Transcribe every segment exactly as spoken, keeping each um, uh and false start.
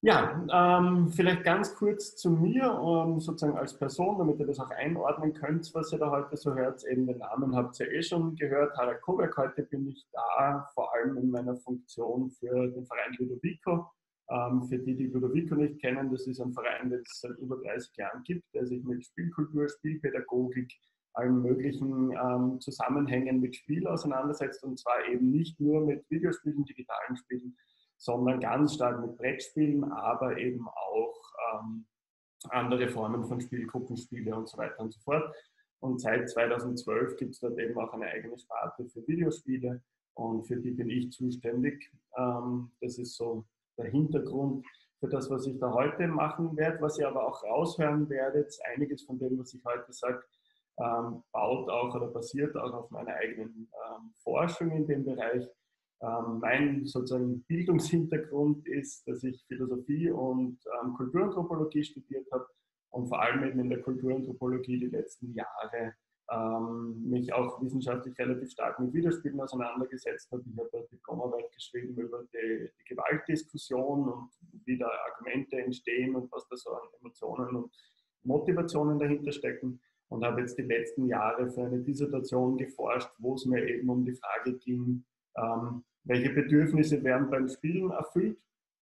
Ja, ähm, vielleicht ganz kurz zu mir, um, sozusagen als Person, damit ihr das auch einordnen könnt, was ihr da heute so hört. Eben den Namen habt ihr eh schon gehört, Harald Koberg. Heute bin ich da, vor allem in meiner Funktion für den Verein Ludovico. Ähm, für die, die Ludovico nicht kennen, das ist ein Verein, den es seit über dreißig Jahren gibt, der sich mit Spielkultur, Spielpädagogik, allen möglichen ähm, Zusammenhängen mit Spiel auseinandersetzt, und zwar eben nicht nur mit Videospielen, digitalen Spielen, sondern ganz stark mit Brettspielen, aber eben auch ähm, andere Formen von Spiel, Gruppenspiele und so weiter und so fort. Und seit zweitausendzwölf gibt es dort eben auch eine eigene Sparte für Videospiele, und für die bin ich zuständig. Ähm, das ist so der Hintergrund für das, was ich da heute machen werde. Was ihr aber auch raushören werdet, einiges von dem, was ich heute sage, ähm, baut auch oder basiert auch auf meiner eigenen ähm, Forschung in dem Bereich. Ähm, mein sozusagen Bildungshintergrund ist, dass ich Philosophie und ähm, Kulturanthropologie studiert habe und vor allem eben in der Kulturanthropologie die letzten Jahre ähm, mich auch wissenschaftlich relativ stark mit Videospielen auseinandergesetzt habe. Ich habe eine Diplomarbeit geschrieben über die, die Gewaltdiskussion und wie da Argumente entstehen und was da so an Emotionen und Motivationen dahinter stecken, und habe jetzt die letzten Jahre für eine Dissertation geforscht, wo es mir eben um die Frage ging, ähm, welche Bedürfnisse werden beim Spielen erfüllt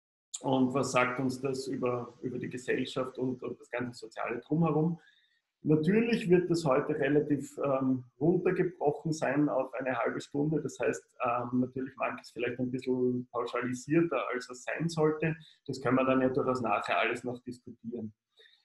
und was sagt uns das über, über die Gesellschaft und, und das ganze soziale Drumherum. Natürlich wird das heute relativ ähm, runtergebrochen sein auf eine halbe Stunde. Das heißt, ähm, natürlich manches vielleicht ein bisschen pauschalisierter, als es sein sollte. Das können wir dann ja durchaus nachher alles noch diskutieren.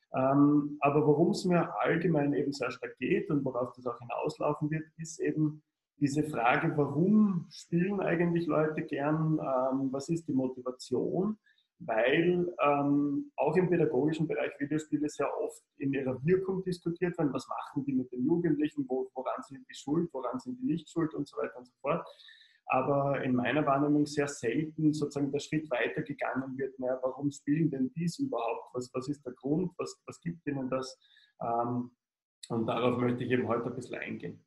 Ähm, aber worum es mir allgemein eben sehr stark geht und worauf das auch hinauslaufen wird, ist eben diese Frage, warum spielen eigentlich Leute gern, ähm, was ist die Motivation? Weil ähm, auch im pädagogischen Bereich Videospiele sehr oft in ihrer Wirkung diskutiert werden. Was machen die mit den Jugendlichen? Wo, woran sind die schuld? Woran sind die nicht schuld? Und so weiter und so fort. Aber in meiner Wahrnehmung sehr selten sozusagen der Schritt weitergegangen wird, naja, warum spielen denn dies überhaupt? Was, was ist der Grund? Was, was gibt ihnen das? Ähm, und darauf möchte ich eben heute ein bisschen eingehen.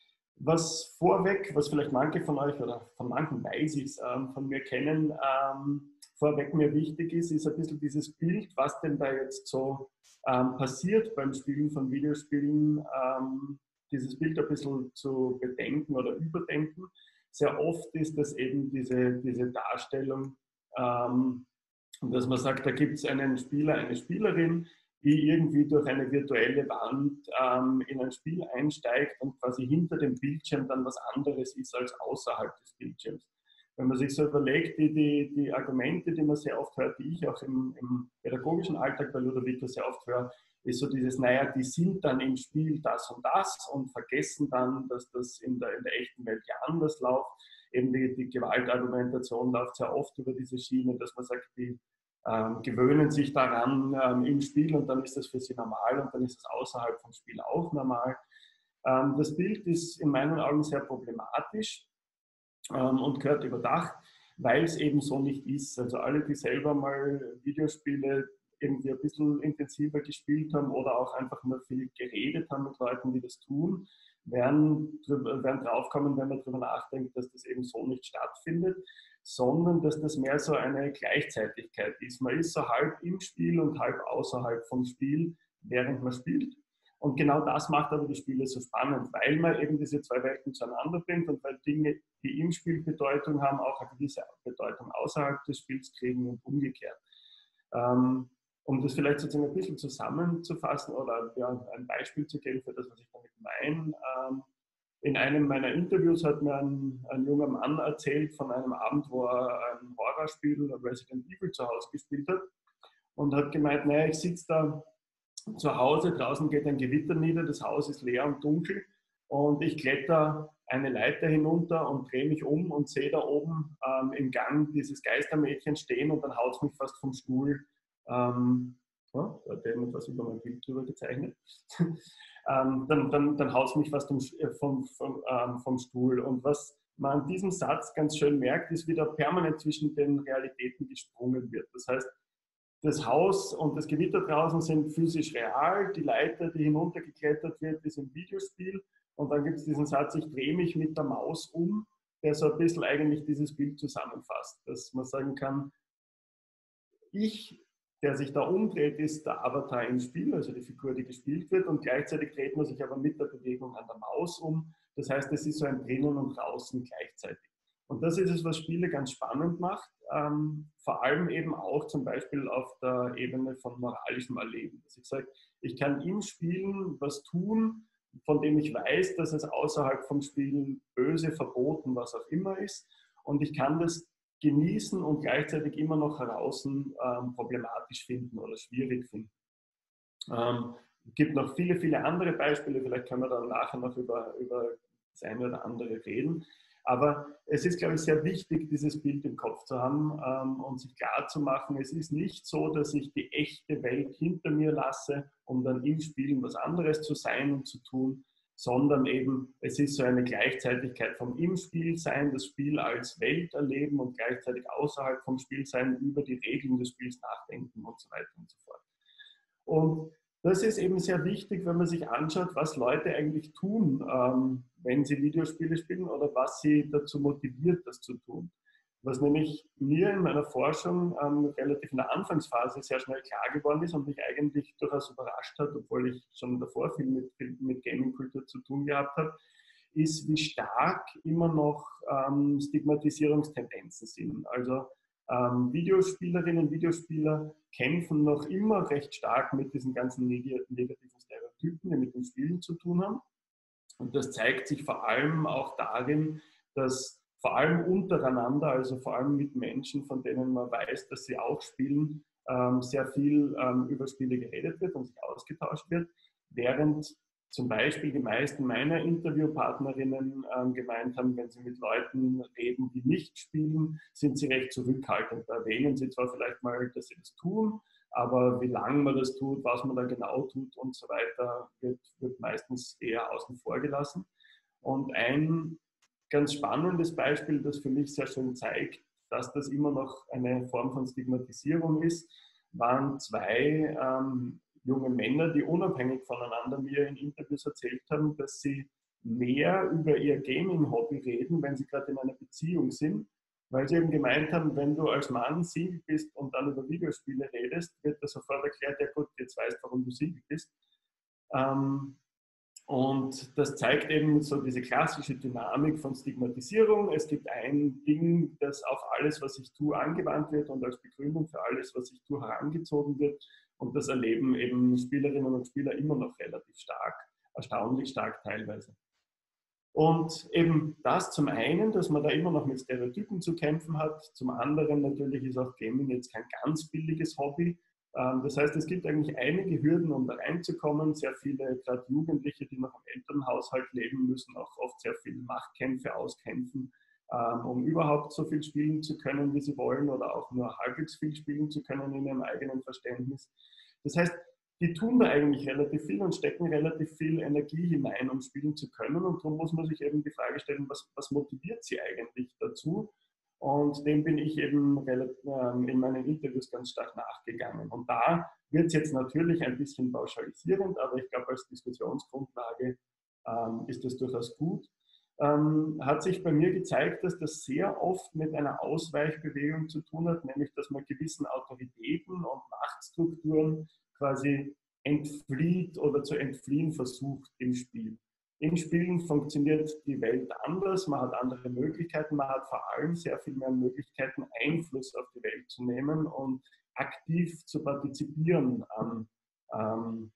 Was vorweg, was vielleicht manche von euch oder von manchen weiß ich es, ähm, von mir kennen, ähm, vorweg mir wichtig ist, ist ein bisschen dieses Bild, was denn da jetzt so ähm, passiert beim Spielen von Videospielen, ähm, dieses Bild ein bisschen zu bedenken oder überdenken. Sehr oft ist das eben diese, diese Darstellung, ähm, dass man sagt, da gibt es einen Spieler, eine Spielerin, die irgendwie durch eine virtuelle Wand ähm, in ein Spiel einsteigt und quasi hinter dem Bildschirm dann was anderes ist als außerhalb des Bildschirms. Wenn man sich so überlegt, die, die, die Argumente, die man sehr oft hört, die ich auch im, im pädagogischen Alltag bei Ludovico sehr oft höre, ist so dieses, naja, die sind dann im Spiel das und das und vergessen dann, dass das in der, in der echten Welt ja anders läuft. Eben die, die Gewaltargumentation läuft sehr oft über diese Schiene, dass man sagt, die ähm, gewöhnen sich daran ähm, im Spiel und dann ist das für sie normal und dann ist es außerhalb vom Spiel auch normal. Ähm, das Bild ist in meinen Augen sehr problematisch ähm, und gehört überdacht, weil es eben so nicht ist. Also alle, die selber mal Videospiele irgendwie ein bisschen intensiver gespielt haben oder auch einfach nur viel geredet haben mit Leuten, die das tun, werden, werden draufkommen, wenn man darüber nachdenkt, dass das eben so nicht stattfindet, sondern dass das mehr so eine Gleichzeitigkeit ist. Man ist so halb im Spiel und halb außerhalb vom Spiel, während man spielt. Und genau das macht aber die Spiele so spannend, weil man eben diese zwei Welten zueinander bringt und weil Dinge, die im Spiel Bedeutung haben, auch eine gewisse Bedeutung außerhalb des Spiels kriegen und umgekehrt. Ähm, um das vielleicht sozusagen ein bisschen zusammenzufassen oder ja, ein Beispiel zu geben für das, was ich damit meine. Ähm, in einem meiner Interviews hat mir ein, ein junger Mann erzählt von einem Abend, wo er ein Horrorspiel, Resident Evil, zu Hause gespielt hat und hat gemeint, naja, ich sitze da zu Hause, draußen geht ein Gewitter nieder, das Haus ist leer und dunkel und ich kletter eine Leiter hinunter und drehe mich um und sehe da oben ähm, im Gang dieses Geistermädchen stehen und dann haut es mich fast vom Stuhl. Ähm, ja, da hat jemand was über mein Bild drüber gezeichnet. ähm, dann dann, dann haut es mich fast vom, vom, vom, ähm, vom Stuhl. Und was man an diesem Satz ganz schön merkt, ist, wie da permanent zwischen den Realitäten gesprungen wird. Das heißt, das Haus und das Gewitter draußen sind physisch real, die Leiter, die hinuntergeklettert wird, ist im Videospiel. Und dann gibt es diesen Satz, ich drehe mich mit der Maus um, der so ein bisschen eigentlich dieses Bild zusammenfasst, dass man sagen kann, Ich, der sich da umdreht, ist der Avatar im Spiel, also die Figur, die gespielt wird, und gleichzeitig dreht man sich aber mit der Bewegung an der Maus um. Das heißt, es ist so ein Drinnen und Draußen gleichzeitig. Und das ist es, was Spiele ganz spannend macht, ähm, vor allem eben auch zum Beispiel auf der Ebene von moralischem Erleben. Dass ich sage, ich kann im Spielen was tun, von dem ich weiß, dass es außerhalb vom Spiel böse, verboten, was auch immer ist. Und ich kann das genießen und gleichzeitig immer noch heraus ähm, problematisch finden oder schwierig finden. Ähm, es gibt noch viele, viele andere Beispiele, vielleicht können wir dann nachher noch über, über das eine oder andere reden. Aber es ist, glaube ich, sehr wichtig, dieses Bild im Kopf zu haben ähm, und sich klar zu machen, es ist nicht so, dass ich die echte Welt hinter mir lasse, um dann im Spielen was anderes zu sein und zu tun, sondern eben, es ist so eine Gleichzeitigkeit vom Im-Spiel-Sein, das Spiel als Welt erleben und gleichzeitig außerhalb vom Spielsein über die Regeln des Spiels nachdenken und so weiter und so fort. Und das ist eben sehr wichtig, wenn man sich anschaut, was Leute eigentlich tun, ähm, wenn sie Videospiele spielen oder was sie dazu motiviert, das zu tun. Was nämlich mir in meiner Forschung ähm, relativ in der Anfangsphase sehr schnell klar geworden ist und mich eigentlich durchaus überrascht hat, obwohl ich schon davor viel mit, mit Gaming-Kultur zu tun gehabt habe, ist, wie stark immer noch ähm, Stigmatisierungstendenzen sind. Also ähm, Videospielerinnen und Videospieler kämpfen noch immer recht stark mit diesen ganzen negativen Stereotypen, die mit den Spielen zu tun haben. Und das zeigt sich vor allem auch darin, dass vor allem untereinander, also vor allem mit Menschen, von denen man weiß, dass sie auch spielen, ähm, sehr viel ähm, über Spiele geredet wird und sich ausgetauscht wird, während zum Beispiel die meisten meiner Interviewpartnerinnen ähm, gemeint haben, wenn sie mit Leuten reden, die nicht spielen, sind sie recht zurückhaltend. Da erwähnen sie zwar vielleicht mal, dass sie das tun, aber wie lange man das tut, was man da genau tut und so weiter, wird, wird meistens eher außen vor gelassen. Und ein ganz spannendes Beispiel, das für mich sehr schön zeigt, dass das immer noch eine Form von Stigmatisierung ist, waren zwei ähm, junge Männer, die unabhängig voneinander mir in Interviews erzählt haben, dass sie mehr über ihr Gaming-Hobby reden, wenn sie gerade in einer Beziehung sind, weil sie eben gemeint haben, wenn du als Mann Single bist und dann über Videospiele redest, wird das sofort erklärt, ja gut, jetzt weißt du, warum du Single bist. Ähm, und das zeigt eben so diese klassische Dynamik von Stigmatisierung. Es gibt ein Ding, das auf alles, was ich tue, angewandt wird und als Begründung für alles, was ich tue, herangezogen wird. Und das erleben eben Spielerinnen und Spieler immer noch relativ stark, erstaunlich stark teilweise. Und eben das zum einen, dass man da immer noch mit Stereotypen zu kämpfen hat. Zum anderen natürlich ist auch Gaming jetzt kein ganz billiges Hobby. Das heißt, es gibt eigentlich einige Hürden, um da reinzukommen. Sehr viele, gerade Jugendliche, die noch im Elternhaushalt leben, müssen auch oft sehr viele Machtkämpfe auskämpfen, um überhaupt so viel spielen zu können, wie sie wollen, oder auch nur halbwegs viel spielen zu können in ihrem eigenen Verständnis. Das heißt, die tun da eigentlich relativ viel und stecken relativ viel Energie hinein, um spielen zu können. Und darum muss man sich eben die Frage stellen, was, was motiviert sie eigentlich dazu? Und dem bin ich eben in meinen Interviews ganz stark nachgegangen. Und da wird es jetzt natürlich ein bisschen pauschalisierend, aber ich glaube, als Diskussionsgrundlage ähm, ist das durchaus gut. Ähm, hat sich bei mir gezeigt, dass das sehr oft mit einer Ausweichbewegung zu tun hat, nämlich dass man gewissen Autoritäten und Machtstrukturen quasi entflieht oder zu entfliehen versucht im Spiel. In Spielen funktioniert die Welt anders, man hat andere Möglichkeiten, man hat vor allem sehr viel mehr Möglichkeiten, Einfluss auf die Welt zu nehmen und aktiv zu partizipieren an, ähm,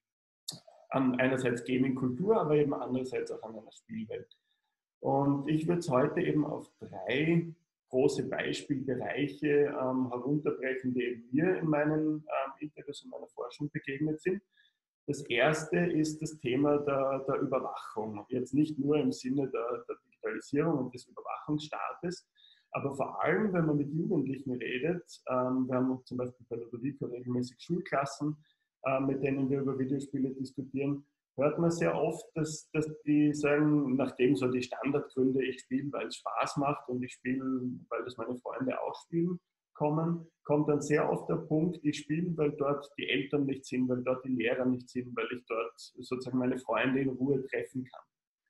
an einerseits Gaming-Kultur, aber eben andererseits auch an einer Spielwelt. Und ich würde es heute eben auf drei große Beispielbereiche ähm, herunterbrechen, die eben mir in meinen ähm, Interviews und meiner Forschung begegnet sind. Das erste ist das Thema der, der Überwachung. Jetzt nicht nur im Sinne der, der Digitalisierung und des Überwachungsstaates, aber vor allem, wenn man mit Jugendlichen redet, ähm, wir haben zum Beispiel bei Ludovico regelmäßig Schulklassen, äh, mit denen wir über Videospiele diskutieren, hört man sehr oft, dass, dass die sagen, nachdem so die Standardgründe, ich spiele, weil es Spaß macht und ich spiele, weil das meine Freunde auch spielen, kommen, kommt dann sehr oft der Punkt, ich spiele, weil dort die Eltern nicht sind, weil dort die Lehrer nicht sind, weil ich dort sozusagen meine Freunde in Ruhe treffen kann.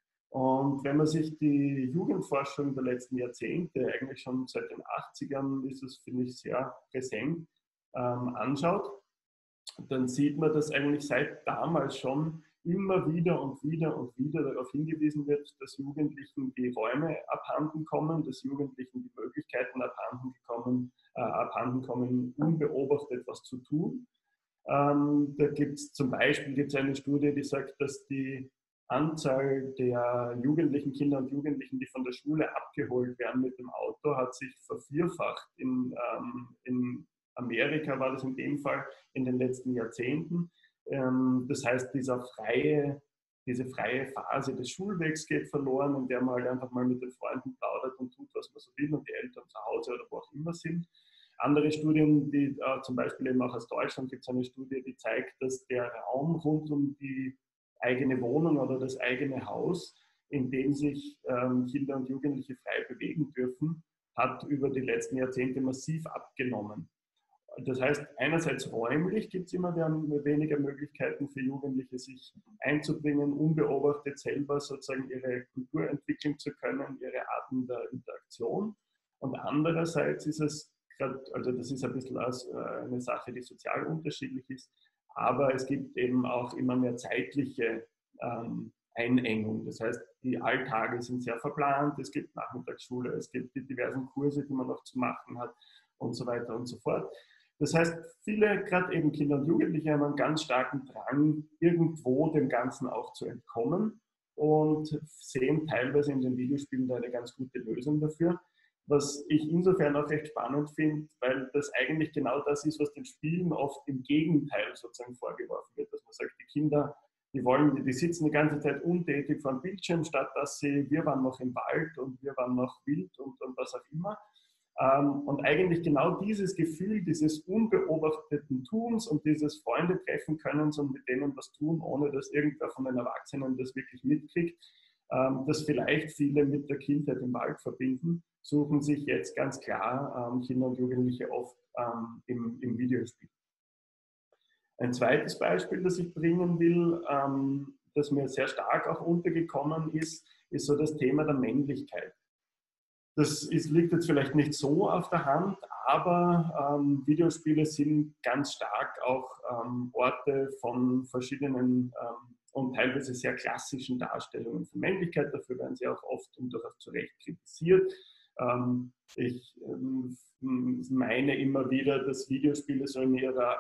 Und wenn man sich die Jugendforschung der letzten Jahrzehnte, eigentlich schon seit den achtzigern, ist es, finde ich, sehr präsent, ähm, anschaut, dann sieht man, dass eigentlich seit damals schon immer wieder und wieder und wieder darauf hingewiesen wird, dass Jugendlichen die Räume abhanden kommen, dass Jugendlichen die Möglichkeiten abhanden kommen, äh, abhanden kommen, unbeobachtet was zu tun. Ähm, da gibt es zum Beispiel gibt's eine Studie, die sagt, dass die Anzahl der jugendlichen Kinder und Jugendlichen, die von der Schule abgeholt werden mit dem Auto, hat sich vervierfacht. In, ähm, in Amerika war das in dem Fall in den letzten Jahrzehnten. Ähm, das heißt, dieser freie, diese freie Phase des Schulwegs geht verloren, in der man halt einfach mal mit den Freunden plaudert und tut, was man so will und die Eltern zu Hause oder wo auch immer sind. Andere Studien, die äh, zum Beispiel eben auch aus Deutschland gibt es eine Studie, die zeigt, dass der Raum rund um die eigene Wohnung oder das eigene Haus, in dem sich ähm, Kinder und Jugendliche frei bewegen dürfen, hat über die letzten Jahrzehnte massiv abgenommen. Das heißt, einerseits räumlich gibt es immer weniger Möglichkeiten für Jugendliche, sich einzubringen, unbeobachtet selber sozusagen ihre Kultur entwickeln zu können, ihre Arten der Interaktion. Und andererseits ist es, also das ist ein bisschen eine Sache, die sozial unterschiedlich ist, aber es gibt eben auch immer mehr zeitliche ähm, Einengung. Das heißt, die Alltage sind sehr verplant, es gibt Nachmittagsschule, es gibt die diversen Kurse, die man noch zu machen hat und so weiter und so fort. Das heißt, viele, gerade eben Kinder und Jugendliche, haben einen ganz starken Drang, irgendwo dem Ganzen auch zu entkommen und sehen teilweise in den Videospielen da eine ganz gute Lösung dafür. Was ich insofern auch recht spannend finde, weil das eigentlich genau das ist, was den Spielen oft im Gegenteil sozusagen vorgeworfen wird. Dass man sagt, die Kinder, die wollen, die sitzen die ganze Zeit untätig vor dem Bildschirm, statt dass sie, wir waren noch im Wald und wir waren noch wild und, und was auch immer. Und eigentlich genau dieses Gefühl dieses unbeobachteten Tuns und dieses Freunde treffen können und mit denen was tun, ohne dass irgendwer von den Erwachsenen das wirklich mitkriegt, das vielleicht viele mit der Kindheit im Wald verbinden, suchen sich jetzt ganz klar Kinder und Jugendliche oft im, im Videospiel. Ein zweites Beispiel, das ich bringen will, das mir sehr stark auch untergekommen ist, ist so das Thema der Männlichkeit. Das ist, liegt jetzt vielleicht nicht so auf der Hand, aber ähm, Videospiele sind ganz stark auch ähm, Orte von verschiedenen ähm, und teilweise sehr klassischen Darstellungen von Männlichkeit. Dafür werden sie auch oft und durchaus zu Recht kritisiert. Ähm, ich ähm, meine immer wieder, dass Videospiele so in ihrer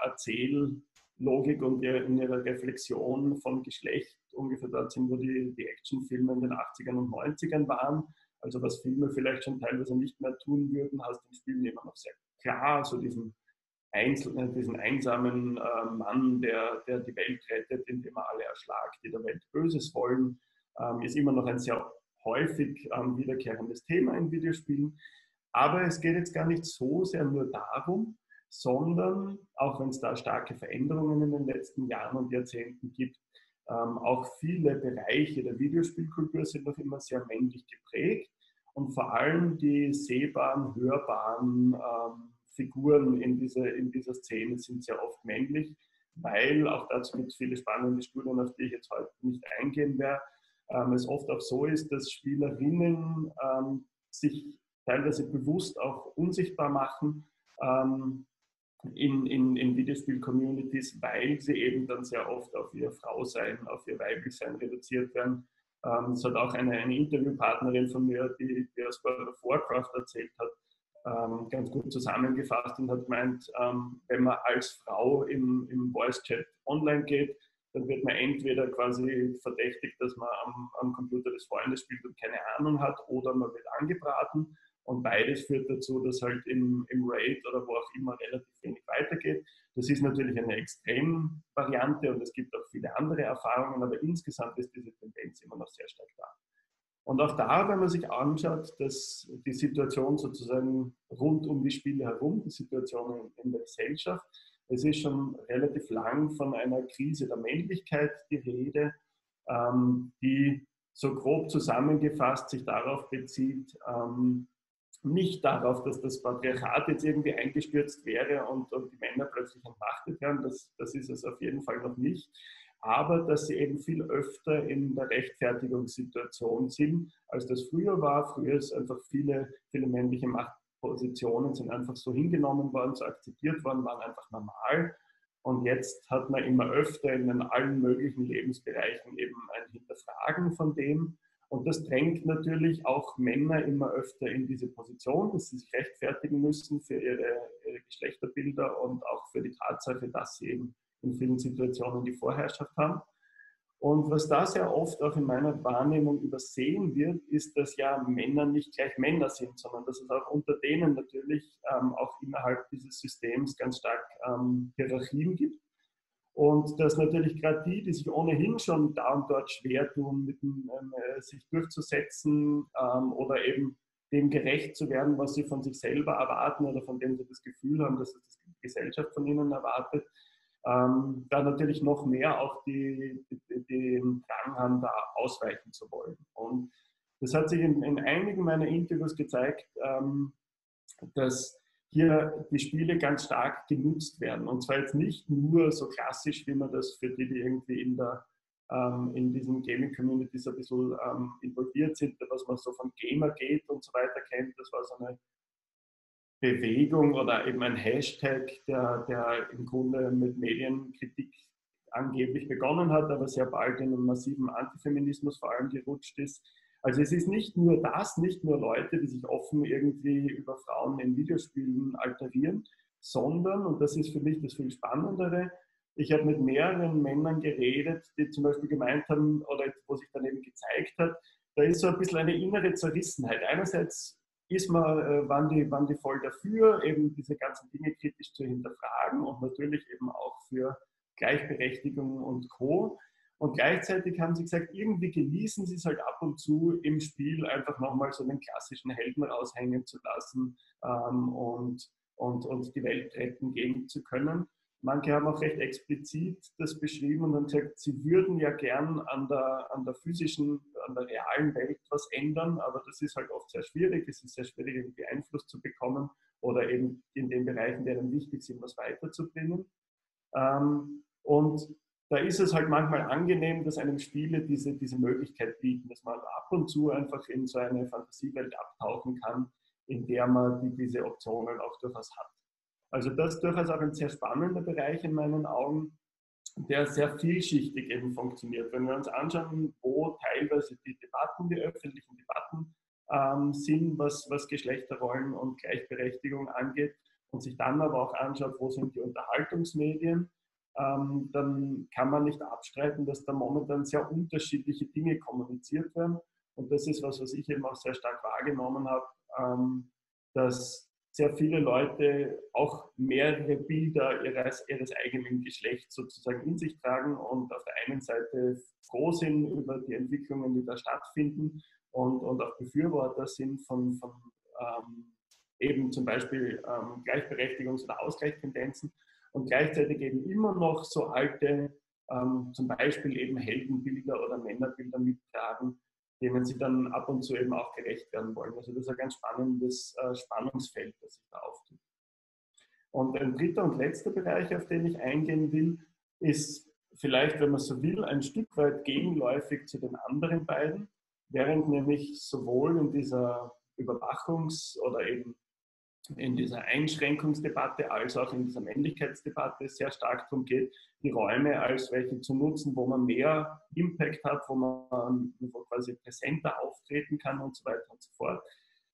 Erzähllogik und in ihrer Reflexion von Geschlecht ungefähr dort sind, wo die, die Actionfilme in den achtzigern und neunzigern waren. Also was Filme vielleicht schon teilweise nicht mehr tun würden, hast den Spielen immer noch sehr klar, so diesen, einzelnen, diesen einsamen äh, Mann, der, der die Welt rettet, indem er alle erschlagt, die der Welt Böses wollen, ähm, ist immer noch ein sehr häufig ähm, wiederkehrendes Thema in Videospielen. Aber es geht jetzt gar nicht so sehr nur darum, sondern, auch wenn es da starke Veränderungen in den letzten Jahren und Jahrzehnten gibt, Ähm, auch viele Bereiche der Videospielkultur sind noch immer sehr männlich geprägt und vor allem die sehbaren, hörbaren ähm, Figuren in, diese, in dieser Szene sind sehr oft männlich, weil, auch dazu gibt es viele spannende Studien, auf die ich jetzt heute nicht eingehen werde, ähm, es oft auch so ist, dass Spielerinnen ähm, sich teilweise bewusst auch unsichtbar machen, ähm, in, in, in Videospiel-Communities, weil sie eben dann sehr oft auf ihr Frausein, auf ihr Weiblichsein reduziert werden. Ähm, es hat auch eine, eine Interviewpartnerin von mir, die, die aus World of Warcraft erzählt hat, ähm, ganz gut zusammengefasst und hat gemeint, ähm, wenn man als Frau im, im Voice-Chat online geht, dann wird man entweder quasi verdächtigt, dass man am, am Computer des Freundes spielt und keine Ahnung hat, oder man wird angebraten. Und beides führt dazu, dass halt im, im Raid oder wo auch immer relativ wenig weitergeht. Das ist natürlich eine Extremvariante und es gibt auch viele andere Erfahrungen, aber insgesamt ist diese Tendenz immer noch sehr stark da. Und auch da, wenn man sich anschaut, dass die Situation sozusagen rund um die Spiele herum, die Situation in der Gesellschaft, es ist schon relativ lang von einer Krise der Männlichkeit die Rede, ähm, die so grob zusammengefasst sich darauf bezieht, ähm, nicht darauf, dass das Patriarchat jetzt irgendwie eingestürzt wäre und, und die Männer plötzlich entmachtet werden, das, das ist es auf jeden Fall noch nicht, aber dass sie eben viel öfter in der Rechtfertigungssituation sind, als das früher war. Früher ist einfach viele, viele männliche Macht, Positionen sind einfach so hingenommen worden, so akzeptiert worden, waren einfach normal. Und jetzt hat man immer öfter in allen möglichen Lebensbereichen eben ein Hinterfragen von dem. Und das drängt natürlich auch Männer immer öfter in diese Position, dass sie sich rechtfertigen müssen für ihre, ihre Geschlechterbilder und auch für die Tatsache, dass sie eben in vielen Situationen die Vorherrschaft haben. Und was da sehr oft auch in meiner Wahrnehmung übersehen wird, ist, dass ja Männer nicht gleich Männer sind, sondern dass es auch unter denen natürlich ähm, auch innerhalb dieses Systems ganz stark ähm, Hierarchien gibt. Und dass natürlich gerade die, die sich ohnehin schon da und dort schwer tun, mit dem, äh, sich durchzusetzen ähm, oder eben dem gerecht zu werden, was sie von sich selber erwarten oder von dem sie das Gefühl haben, dass es die Gesellschaft von ihnen erwartet, ähm, da natürlich noch mehr auch die, die, den Drang haben, da ausweichen zu wollen. Und das hat sich in, in einigen meiner Interviews gezeigt, ähm, dass hier die Spiele ganz stark genutzt werden. Und zwar jetzt nicht nur so klassisch, wie man das für die, die irgendwie in, der, ähm, in diesen Gaming-Communities ein bisschen ähm, involviert sind, was man so von Gamergate und so weiter kennt. Das war so eine Bewegung oder eben ein Hashtag, der, der im Grunde mit Medienkritik angeblich begonnen hat, aber sehr bald in einen massiven Antifeminismus vor allem gerutscht ist. Also es ist nicht nur das, nicht nur Leute, die sich offen irgendwie über Frauen in Videospielen alterieren, sondern, und das ist für mich das viel Spannendere, ich habe mit mehreren Männern geredet, die zum Beispiel gemeint haben, oder wo sich dann eben gezeigt hat, da ist so ein bisschen eine innere Zerrissenheit. Einerseits ist man, äh, waren, die, waren die voll dafür, eben diese ganzen Dinge kritisch zu hinterfragen und natürlich eben auch für Gleichberechtigung und Co. Und gleichzeitig haben sie gesagt, irgendwie genießen sie es halt ab und zu im Spiel einfach nochmal so den klassischen Helden raushängen zu lassen ähm, und, und, und die Welt retten gehen zu können. Manche haben auch recht explizit das beschrieben und haben gesagt, sie würden ja gern an der, an der physischen, an der realen Welt was ändern, aber das ist halt oft sehr schwierig. Es ist sehr schwierig, irgendwie Einfluss zu bekommen oder eben in den Bereichen, die dann wichtig sind, was weiterzubringen. Ähm, und da ist es halt manchmal angenehm, dass einem Spiele diese, diese Möglichkeit bieten, dass man ab und zu einfach in so eine Fantasiewelt abtauchen kann, in der man die, diese Optionen auch durchaus hat. Also das ist durchaus auch ein sehr spannender Bereich in meinen Augen, der sehr vielschichtig eben funktioniert. Wenn wir uns anschauen, wo teilweise die Debatten, die öffentlichen Debatten ähm, sind, was, was Geschlechterrollen und Gleichberechtigung angeht, und sich dann aber auch anschaut, wo sind die Unterhaltungsmedien, ähm, dann kann man nicht abstreiten, dass da momentan sehr unterschiedliche Dinge kommuniziert werden. Und das ist was, was ich eben auch sehr stark wahrgenommen habe, ähm, dass sehr viele Leute auch mehrere Bilder ihres, ihres eigenen Geschlechts sozusagen in sich tragen und auf der einen Seite froh sind über die Entwicklungen, die da stattfinden und, und auch Befürworter sind von, von ähm, eben zum Beispiel ähm, Gleichberechtigungs- oder Ausgleichstendenzen und gleichzeitig eben immer noch so alte, ähm, zum Beispiel eben Heldenbilder oder Männerbilder mittragen, denen sie dann ab und zu eben auch gerecht werden wollen. Also das ist ein ganz spannendes äh, Spannungsfeld, das sich da auftut. Und ein dritter und letzter Bereich, auf den ich eingehen will, ist vielleicht, wenn man so will, ein Stück weit gegenläufig zu den anderen beiden, während nämlich sowohl in dieser Überwachungs- oder eben in dieser Einschränkungsdebatte als auch in dieser Männlichkeitsdebatte sehr stark darum geht, die Räume als welche zu nutzen, wo man mehr Impact hat, wo man wo quasi präsenter auftreten kann und so weiter und so fort.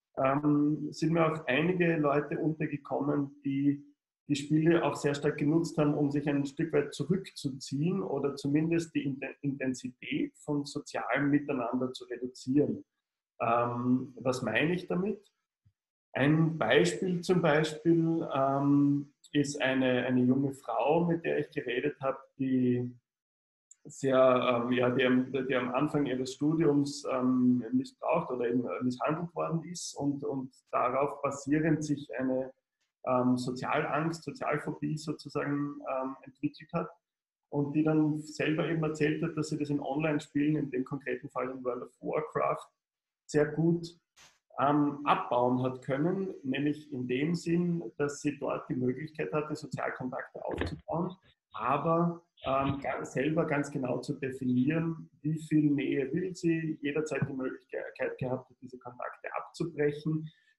Ähm, sind mir auch einige Leute untergekommen, die die Spiele auch sehr stark genutzt haben, um sich ein Stück weit zurückzuziehen oder zumindest die Intensität von sozialem Miteinander zu reduzieren. Ähm, was meine ich damit? Ein Beispiel zum Beispiel ähm, ist eine, eine junge Frau, mit der ich geredet habe, die sehr, ähm, ja, die am, die am Anfang ihres Studiums ähm, missbraucht oder eben misshandelt worden ist und, und darauf basierend sich eine ähm, Sozialangst, Sozialphobie sozusagen ähm, entwickelt hat und die dann selber eben erzählt hat, dass sie das in Online-Spielen, in dem konkreten Fall in World of Warcraft, sehr gut ähm, abbauen hat können, nämlich in dem Sinn, dass sie dort die Möglichkeit hatte, Sozialkontakte aufzubauen, aber ähm, selber ganz genau zu definieren, wie viel Nähe will sie, jederzeit die Möglichkeit gehabt hat, diese Kontakte abzubrechen,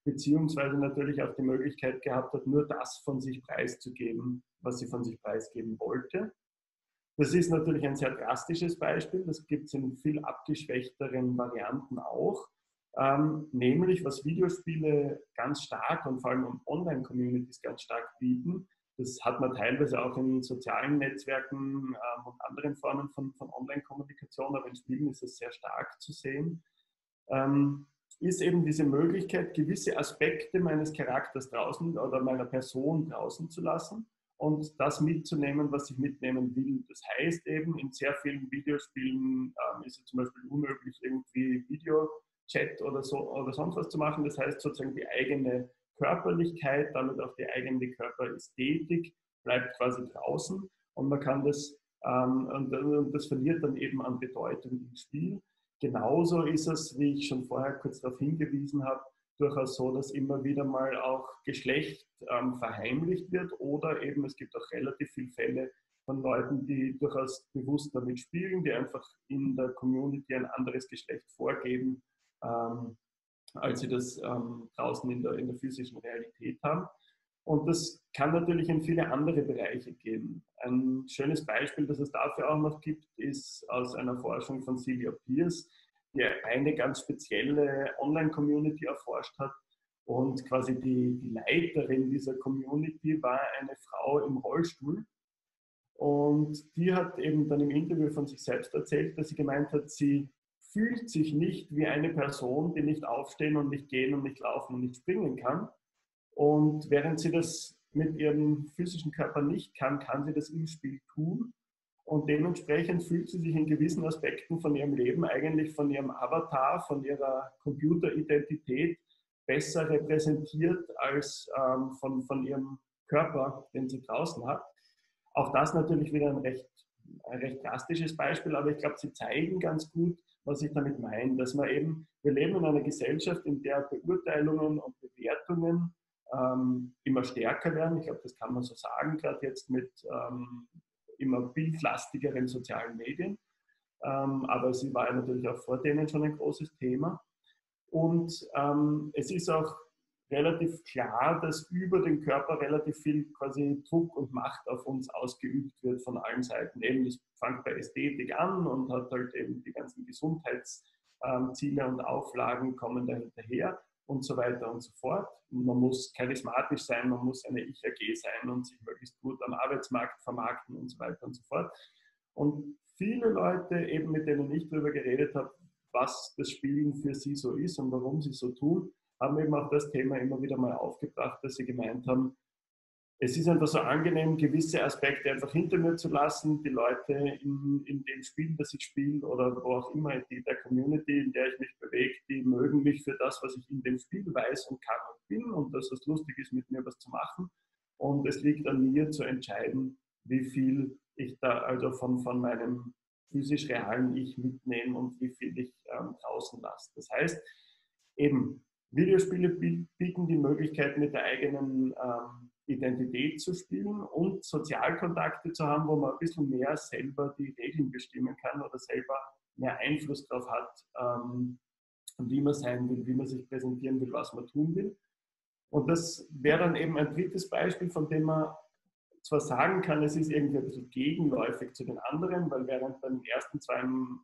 beziehungsweise natürlich auch die Möglichkeit gehabt hat, nur das von sich preiszugeben, was sie von sich preisgeben wollte. Das ist natürlich ein sehr drastisches Beispiel, das gibt es in viel abgeschwächteren Varianten auch, ähm, nämlich was Videospiele ganz stark und vor allem um Online-Communities ganz stark bieten. Das hat man teilweise auch in sozialen Netzwerken ähm, und anderen Formen von, von Online-Kommunikation, aber in Spielen ist es sehr stark zu sehen, ähm, ist eben diese Möglichkeit, gewisse Aspekte meines Charakters draußen oder meiner Person draußen zu lassen und das mitzunehmen, was ich mitnehmen will. Das heißt eben, in sehr vielen Videospielen ähm, ist es zum Beispiel unmöglich, irgendwie Videochat oder, so, oder sonst was zu machen. Das heißt sozusagen die eigene Körperlichkeit, damit auch die eigene Körperästhetik bleibt quasi draußen und man kann das, ähm, und, und das verliert dann eben an Bedeutung im Spiel. Genauso ist es, wie ich schon vorher kurz darauf hingewiesen habe, durchaus so, dass immer wieder mal auch Geschlecht ähm, verheimlicht wird oder eben es gibt auch relativ viele Fälle von Leuten, die durchaus bewusst damit spielen, die einfach in der Community ein anderes Geschlecht vorgeben, ähm, als sie das ähm, draußen in der, in der physischen Realität haben. Und das kann natürlich in viele andere Bereiche gehen. Ein schönes Beispiel, das es dafür auch noch gibt, ist aus einer Forschung von Celia Pierce, die eine ganz spezielle Online-Community erforscht hat. Und quasi die, die Leiterin dieser Community war eine Frau im Rollstuhl. Und die hat eben dann im Interview von sich selbst erzählt, dass sie gemeint hat, sie fühlt sich nicht wie eine Person, die nicht aufstehen und nicht gehen und nicht laufen und nicht springen kann. Und während sie das mit ihrem physischen Körper nicht kann, kann sie das im Spiel tun. Und dementsprechend fühlt sie sich in gewissen Aspekten von ihrem Leben eigentlich von ihrem Avatar, von ihrer Computeridentität besser repräsentiert als ähm, von, von ihrem Körper, den sie draußen hat. Auch das natürlich wieder ein recht, ein recht drastisches Beispiel, aber ich glaube, sie zeigen ganz gut, was ich damit meine, dass man eben, wir leben in einer Gesellschaft, in der Beurteilungen und Bewertungen ähm, immer stärker werden. Ich glaube, das kann man so sagen, gerade jetzt mit ähm, immer bildlastigeren sozialen Medien. Ähm, aber sie war ja natürlich auch vor denen schon ein großes Thema. Und ähm, es ist auch relativ klar, dass über den Körper relativ viel quasi Druck und Macht auf uns ausgeübt wird von allen Seiten. Eben, das fängt bei Ästhetik an und hat halt eben die ganzen Gesundheitsziele und Auflagen kommen da hinterher und so weiter und so fort. Und man muss charismatisch sein, man muss eine Ich-A G sein und sich möglichst gut am Arbeitsmarkt vermarkten und so weiter und so fort. Und viele Leute, eben mit denen ich darüber geredet habe, was das Spielen für sie so ist und warum sie so tun, haben eben auch das Thema immer wieder mal aufgebracht, dass sie gemeint haben, es ist einfach so angenehm, gewisse Aspekte einfach hinter mir zu lassen. Die Leute in, in dem Spiel, das ich spiele oder wo auch immer, in der Community, in der ich mich bewege, die mögen mich für das, was ich in dem Spiel weiß und kann und bin und dass es lustig ist, mit mir was zu machen. Und es liegt an mir zu entscheiden, wie viel ich da also von, von meinem physisch realen Ich mitnehme und wie viel ich ähm, draußen lasse. Das heißt, eben, Videospiele bieten die Möglichkeit, mit der eigenen ähm, Identität zu spielen und Sozialkontakte zu haben, wo man ein bisschen mehr selber die Regeln bestimmen kann oder selber mehr Einfluss darauf hat, ähm, wie man sein will, wie man sich präsentieren will, was man tun will. Und das wäre dann eben ein drittes Beispiel, von dem man zwar sagen kann, es ist irgendwie ein bisschen gegenläufig zu den anderen, weil während man den ersten zwei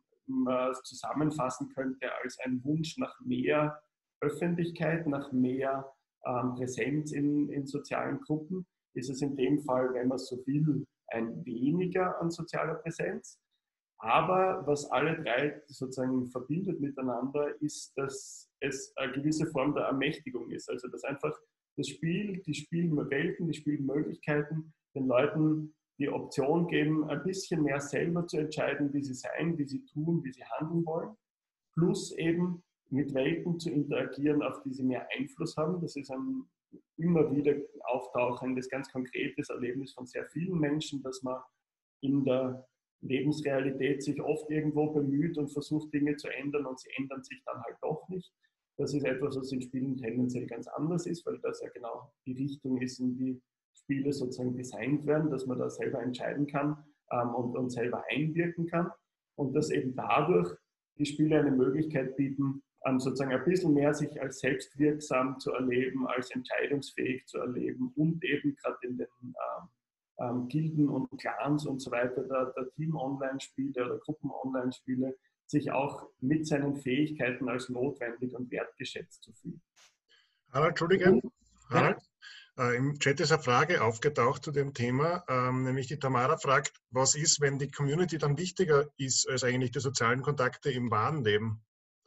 man zusammenfassen könnte als ein Wunsch nach mehr Öffentlichkeit, nach mehr ähm, Präsenz in, in sozialen Gruppen, ist es in dem Fall, wenn man so will, ein weniger an sozialer Präsenz. Aber was alle drei sozusagen verbindet miteinander, ist, dass es eine gewisse Form der Ermächtigung ist. Also dass einfach das Spiel, die Spielwelten, die Spielmöglichkeiten den Leuten die Option geben, ein bisschen mehr selber zu entscheiden, wie sie sein, wie sie tun, wie sie handeln wollen. Plus eben mit Welten zu interagieren, auf die sie mehr Einfluss haben. Das ist ein immer wieder auftauchendes, ganz konkretes Erlebnis von sehr vielen Menschen, dass man in der Lebensrealität sich oft irgendwo bemüht und versucht, Dinge zu ändern und sie ändern sich dann halt doch nicht. Das ist etwas, was in Spielen tendenziell ganz anders ist, weil das ja genau die Richtung ist, in die Spiele sozusagen designt werden, dass man da selber entscheiden kann ähm, und, und selber einwirken kann. Und dass eben dadurch die Spiele eine Möglichkeit bieten, ähm, sozusagen ein bisschen mehr sich als selbstwirksam zu erleben, als entscheidungsfähig zu erleben und eben gerade in den ähm, ähm, Gilden und Clans und so weiter, der, der Team-Online-Spiele oder Gruppen-Online-Spiele, sich auch mit seinen Fähigkeiten als notwendig und wertgeschätzt zu fühlen. Harald, Entschuldige, Und, Harald, ja. äh, im Chat ist eine Frage aufgetaucht zu dem Thema, ähm, nämlich die Tamara fragt, was ist, wenn die Community dann wichtiger ist als eigentlich die sozialen Kontakte im wahren Leben?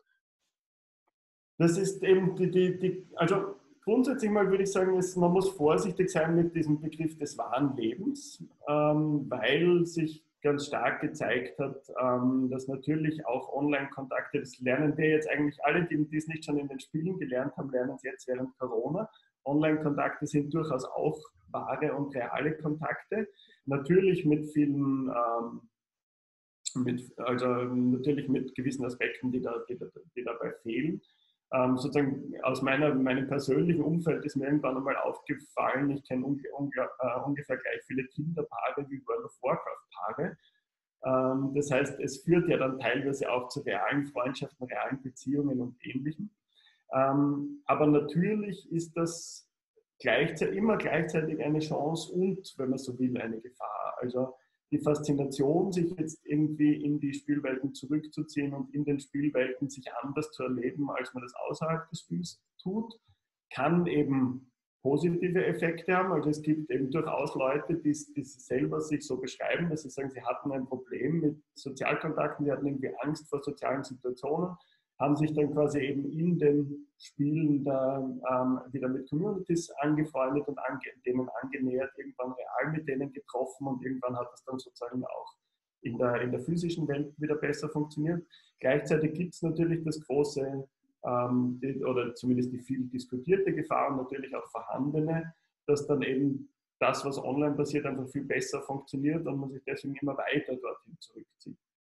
Das ist eben die, die, die also grundsätzlich mal würde ich sagen, ist, man muss vorsichtig sein mit diesem Begriff des wahren Lebens, ähm, weil sich ganz stark gezeigt hat, ähm, dass natürlich auch Online-Kontakte, das lernen wir jetzt eigentlich alle, die, die es nicht schon in den Spielen gelernt haben, lernen es jetzt während Corona. Online-Kontakte sind durchaus auch wahre und reale Kontakte, natürlich mit vielen ähm, mit, also natürlich mit gewissen Aspekten, die, da, die, die dabei fehlen. Ähm, sozusagen aus meiner, meinem persönlichen Umfeld ist mir irgendwann einmal aufgefallen, ich kenne unge, unge, äh, ungefähr gleich viele Kinderpaare wie World of Warcraft-Paare. Ähm, das heißt, es führt ja dann teilweise auch zu realen Freundschaften, realen Beziehungen und Ähnlichem. Ähm, aber natürlich ist das gleichzeitig, immer gleichzeitig eine Chance und, wenn man so will, eine Gefahr. Also die Faszination, sich jetzt irgendwie in die Spielwelten zurückzuziehen und in den Spielwelten sich anders zu erleben, als man das außerhalb des Spiels tut, kann eben positive Effekte haben. Also es gibt eben durchaus Leute, die, die selber sich so beschreiben, dass sie sagen, sie hatten ein Problem mit Sozialkontakten, sie hatten irgendwie Angst vor sozialen Situationen, haben sich dann quasi eben in den Spielen da ähm, wieder mit Communities angefreundet und ange denen angenähert, irgendwann real mit denen getroffen und irgendwann hat das dann sozusagen auch in der, in der physischen Welt wieder besser funktioniert. Gleichzeitig gibt es natürlich das große ähm, die, oder zumindest die viel diskutierte Gefahr und natürlich auch vorhandene, dass dann eben das, was online passiert, einfach viel besser funktioniert und man sich deswegen immer weiter dorthin zurückzieht.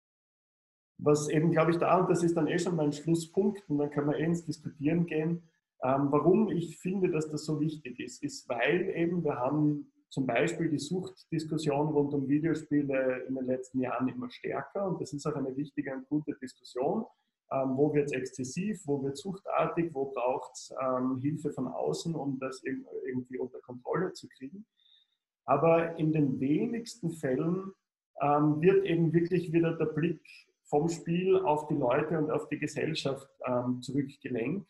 Was eben, glaube ich, da, und das ist dann eh schon mein Schlusspunkt, und dann können wir eh ins Diskutieren gehen, ähm, warum ich finde, dass das so wichtig ist, ist, weil eben wir haben zum Beispiel die Suchtdiskussion rund um Videospiele in den letzten Jahren immer stärker und das ist auch eine wichtige und gute Diskussion. Ähm, wo wird es exzessiv, wo wird es suchtartig, wo braucht es ähm, Hilfe von außen, um das irgendwie unter Kontrolle zu kriegen. Aber in den wenigsten Fällen ähm, wird eben wirklich wieder der Blick vom Spiel auf die Leute und auf die Gesellschaft ähm, zurückgelenkt.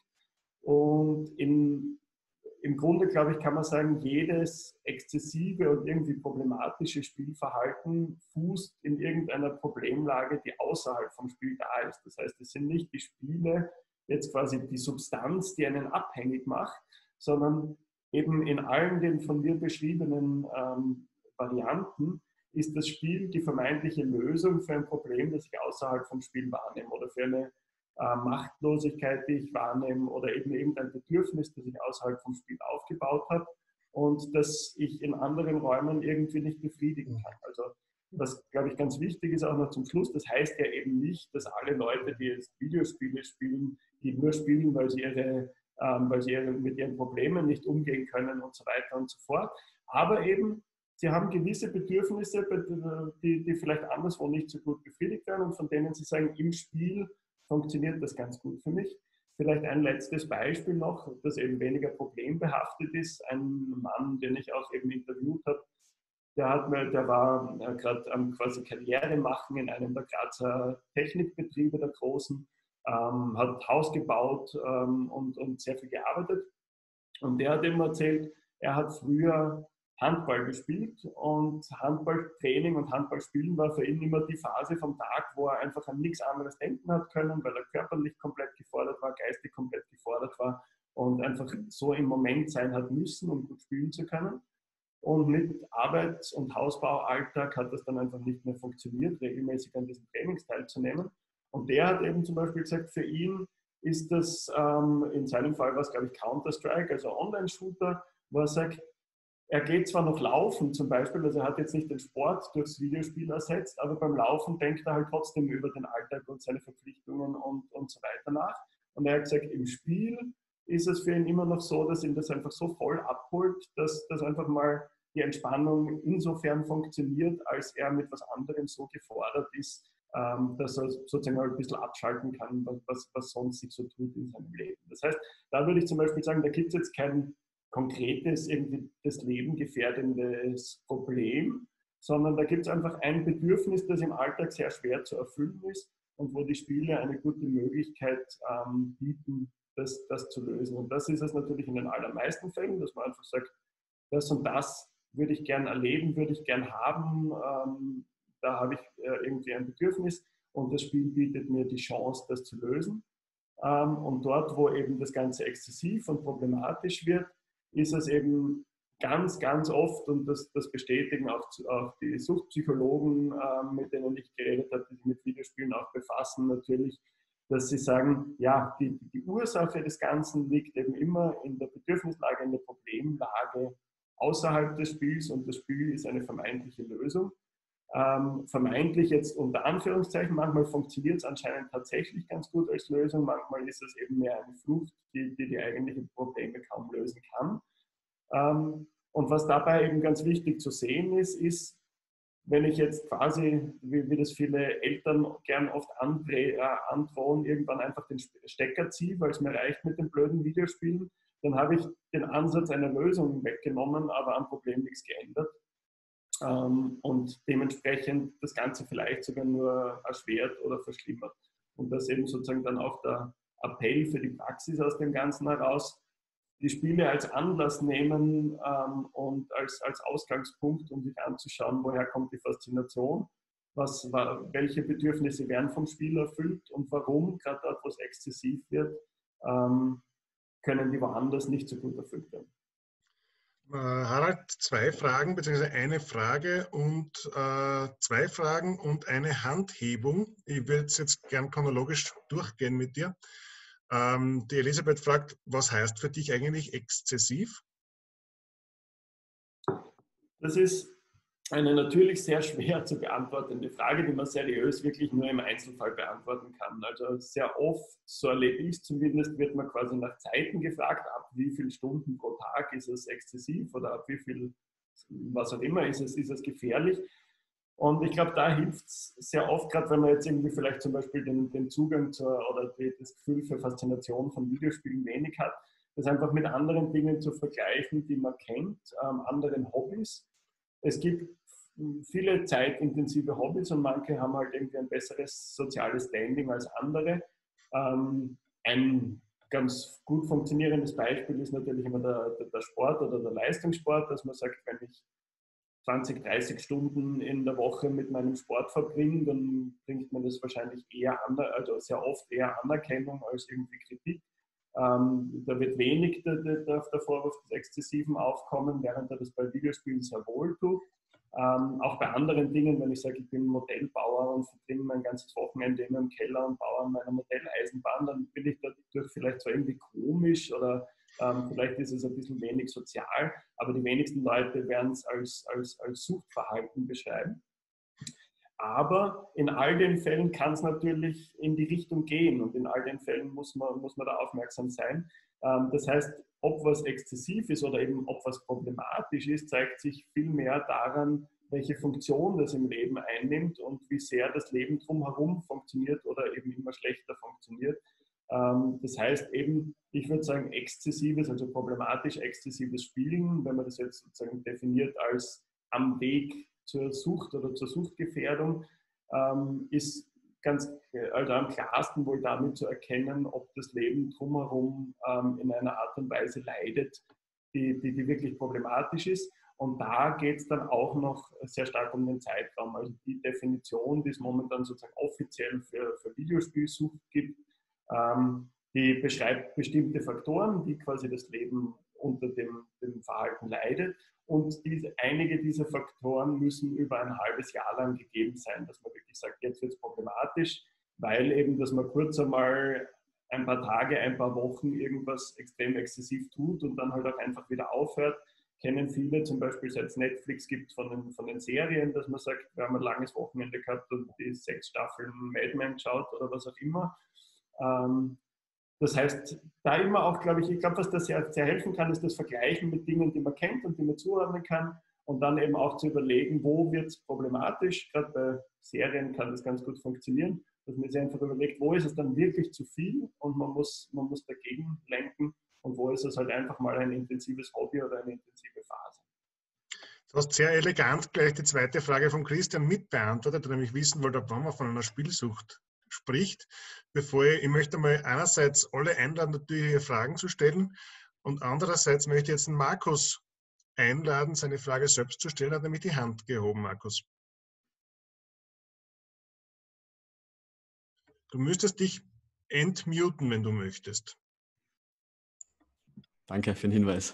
Und in, im Grunde, glaube ich, kann man sagen, jedes exzessive und irgendwie problematische Spielverhalten fußt in irgendeiner Problemlage, die außerhalb vom Spiel da ist. Das heißt, es sind nicht die Spiele, jetzt quasi die Substanz, die einen abhängig macht, sondern eben in allen den von mir beschriebenen ähm, Varianten ist das Spiel die vermeintliche Lösung für ein Problem, das ich außerhalb vom Spiel wahrnehme oder für eine äh, Machtlosigkeit, die ich wahrnehme oder eben irgendein Bedürfnis, das ich außerhalb vom Spiel aufgebaut habe und das ich in anderen Räumen irgendwie nicht befriedigen kann. Also was, glaube ich, ganz wichtig ist auch noch zum Schluss, das heißt ja eben nicht, dass alle Leute, die jetzt Videospiele spielen, die nur spielen, weil sie, ihre, ähm, weil sie ihre, mit ihren Problemen nicht umgehen können und so weiter und so fort. Aber eben, sie haben gewisse Bedürfnisse, die, die vielleicht anderswo nicht so gut befriedigt werden und von denen sie sagen, im Spiel funktioniert das ganz gut für mich. Vielleicht ein letztes Beispiel noch, das eben weniger problembehaftet ist. Ein Mann, den ich auch eben interviewt habe, der, hat mir, der war gerade am quasi Karriere machen in einem der Grazer Technikbetriebe, der großen, ähm, hat Haus gebaut ähm, und, und sehr viel gearbeitet. Und der hat immer erzählt, er hat früher Handball gespielt und Handballtraining und Handballspielen war für ihn immer die Phase vom Tag, wo er einfach an nichts anderes denken hat können, weil er körperlich komplett gefordert war, geistig komplett gefordert war und einfach so im Moment sein hat müssen, um gut spielen zu können. Und mit Arbeits- und Hausbaualltag hat das dann einfach nicht mehr funktioniert, regelmäßig an diesem Trainings teilzunehmen. Und der hat eben zum Beispiel gesagt, für ihn ist das, ähm, in seinem Fall war es, glaube ich, Counter-Strike, also Online-Shooter, wo er sagt, er geht zwar noch laufen zum Beispiel, also er hat jetzt nicht den Sport durchs Videospiel ersetzt, aber beim Laufen denkt er halt trotzdem über den Alltag und seine Verpflichtungen und, und so weiter nach. Und er hat gesagt, im Spiel ist es für ihn immer noch so, dass ihn das einfach so voll abholt, dass das einfach mal die Entspannung insofern funktioniert, als er mit was anderem so gefordert ist, ähm, dass er sozusagen mal ein bisschen abschalten kann, was, was sonst sich so tut in seinem Leben. Das heißt, da würde ich zum Beispiel sagen, da gibt es jetzt kein konkretes, irgendwie das Leben gefährdendes Problem, sondern da gibt es einfach ein Bedürfnis, das im Alltag sehr schwer zu erfüllen ist und wo die Spiele eine gute Möglichkeit ähm, bieten, das, das zu lösen. Und das ist es natürlich in den allermeisten Fällen, dass man einfach sagt, das und das würde ich gern erleben, würde ich gern haben, ähm, da habe ich äh, irgendwie ein Bedürfnis und das Spiel bietet mir die Chance, das zu lösen. Ähm, und dort, wo eben das Ganze exzessiv und problematisch wird, ist es eben ganz, ganz oft, und das, das bestätigen auch, auch die Suchtpsychologen, äh, mit denen ich geredet habe, die sich mit Videospielen auch befassen, natürlich, dass sie sagen, ja, die, die Ursache des Ganzen liegt eben immer in der Bedürfnislage, in der Problemlage außerhalb des Spiels und das Spiel ist eine vermeintliche Lösung. Ähm, vermeintlich jetzt unter Anführungszeichen, manchmal funktioniert es anscheinend tatsächlich ganz gut als Lösung, manchmal ist es eben mehr eine Flucht, die die, die eigentlichen Probleme kaum lösen kann. Ähm, und was dabei eben ganz wichtig zu sehen ist, ist, wenn ich jetzt quasi, wie, wie das viele Eltern gern oft andreh, äh, androhen, irgendwann einfach den Stecker ziehe, weil es mir reicht mit den blöden Videospielen, dann habe ich den Ansatz einer Lösung weggenommen, aber am Problem nichts geändert. Ähm, und dementsprechend das Ganze vielleicht sogar nur erschwert oder verschlimmert. Und das eben sozusagen dann auch der Appell für die Praxis aus dem Ganzen heraus, die Spiele als Anlass nehmen ähm, und als, als Ausgangspunkt, um sich anzuschauen, woher kommt die Faszination, was, welche Bedürfnisse werden vom Spiel erfüllt und warum, gerade dort, wo es exzessiv wird, ähm, können die woanders nicht so gut erfüllt werden. Harald, zwei Fragen, beziehungsweise eine Frage und äh, zwei Fragen und eine Handhebung. Ich würde es jetzt gern chronologisch durchgehen mit dir. Ähm, die Elisabeth fragt, was heißt für dich eigentlich exzessiv? Das ist eine natürlich sehr schwer zu beantwortende Frage, die man seriös wirklich nur im Einzelfall beantworten kann. Also sehr oft, so erlebe ich es zumindest, wird man quasi nach Zeiten gefragt, ab wie viele Stunden pro Tag ist es exzessiv oder ab wie viel, was auch immer ist es, ist es gefährlich. Und ich glaube, da hilft es sehr oft, gerade wenn man jetzt irgendwie vielleicht zum Beispiel den, den Zugang zur, oder die, das Gefühl für Faszination von Videospielen wenig hat, das einfach mit anderen Dingen zu vergleichen, die man kennt, ähm, anderen Hobbys. Es gibt viele zeitintensive Hobbys und manche haben halt irgendwie ein besseres soziales Standing als andere. Ähm, ein ganz gut funktionierendes Beispiel ist natürlich immer der, der Sport oder der Leistungssport, dass man sagt, wenn ich zwanzig, dreißig Stunden in der Woche mit meinem Sport verbringe, dann bringt man das wahrscheinlich eher an, also sehr oft eher Anerkennung als irgendwie Kritik. Ähm, da wird wenig der, der, der Vorwurf des Exzessiven aufkommen, während er das bei Videospielen sehr wohl tut. Ähm, auch bei anderen Dingen, wenn ich sage, ich bin Modellbauer und verbringe mein ganzes Wochenende in einem Keller und baue an meiner Modelleisenbahn, dann bin ich dadurch vielleicht so irgendwie komisch oder ähm, vielleicht ist es ein bisschen wenig sozial, aber die wenigsten Leute werden es als, als, als Suchtverhalten beschreiben. Aber in all den Fällen kann es natürlich in die Richtung gehen und in all den Fällen muss man, muss man da aufmerksam sein. Ähm, das heißt, ob was exzessiv ist oder eben ob was problematisch ist, zeigt sich viel mehr daran, welche Funktion das im Leben einnimmt und wie sehr das Leben drumherum funktioniert oder eben immer schlechter funktioniert. Ähm, das heißt eben, ich würde sagen, exzessives, also problematisch exzessives Spielen, wenn man das jetzt sozusagen definiert als am Weg zur Sucht oder zur Suchtgefährdung, ähm, ist ganz, also am klarsten wohl damit zu erkennen, ob das Leben drumherum ähm, in einer Art und Weise leidet, die, die, die wirklich problematisch ist. Und da geht es dann auch noch sehr stark um den Zeitraum. Also die Definition, die es momentan sozusagen offiziell für, für Videospielsucht gibt, ähm, die beschreibt bestimmte Faktoren, die quasi das Leben unter dem, dem Verhalten leidet. Und diese, einige dieser Faktoren müssen über ein halbes Jahr lang gegeben sein, dass man wirklich sagt, jetzt wird es problematisch, weil eben, dass man kurz einmal ein paar Tage, ein paar Wochen irgendwas extrem exzessiv tut und dann halt auch einfach wieder aufhört. Kennen viele, zum Beispiel seit es Netflix gibt von den, von den Serien, dass man sagt, wir haben ein langes Wochenende gehabt und die sechs Staffeln Mad Men schaut oder was auch immer. Ähm, Das heißt, da immer auch, glaube ich, ich glaube, was da sehr, sehr helfen kann, ist das Vergleichen mit Dingen, die man kennt und die man zuordnen kann und dann eben auch zu überlegen, wo wird es problematisch. Gerade bei Serien kann das ganz gut funktionieren, dass man sich einfach überlegt, wo ist es dann wirklich zu viel und man muss, man muss dagegen lenken und wo ist es halt einfach mal ein intensives Hobby oder eine intensive Phase. Du hast sehr elegant gleich die zweite Frage von Christian mitbeantwortet, der nämlich wissen wollte, ob man von einer Spielsucht spricht. Bevor ich, ich möchte mal einerseits alle einladen, natürlich Fragen zu stellen und andererseits möchte ich jetzt den Markus einladen, seine Frage selbst zu stellen. Er hat nämlich die Hand gehoben, Markus. Du müsstest dich entmuten, wenn du möchtest. Danke für den Hinweis.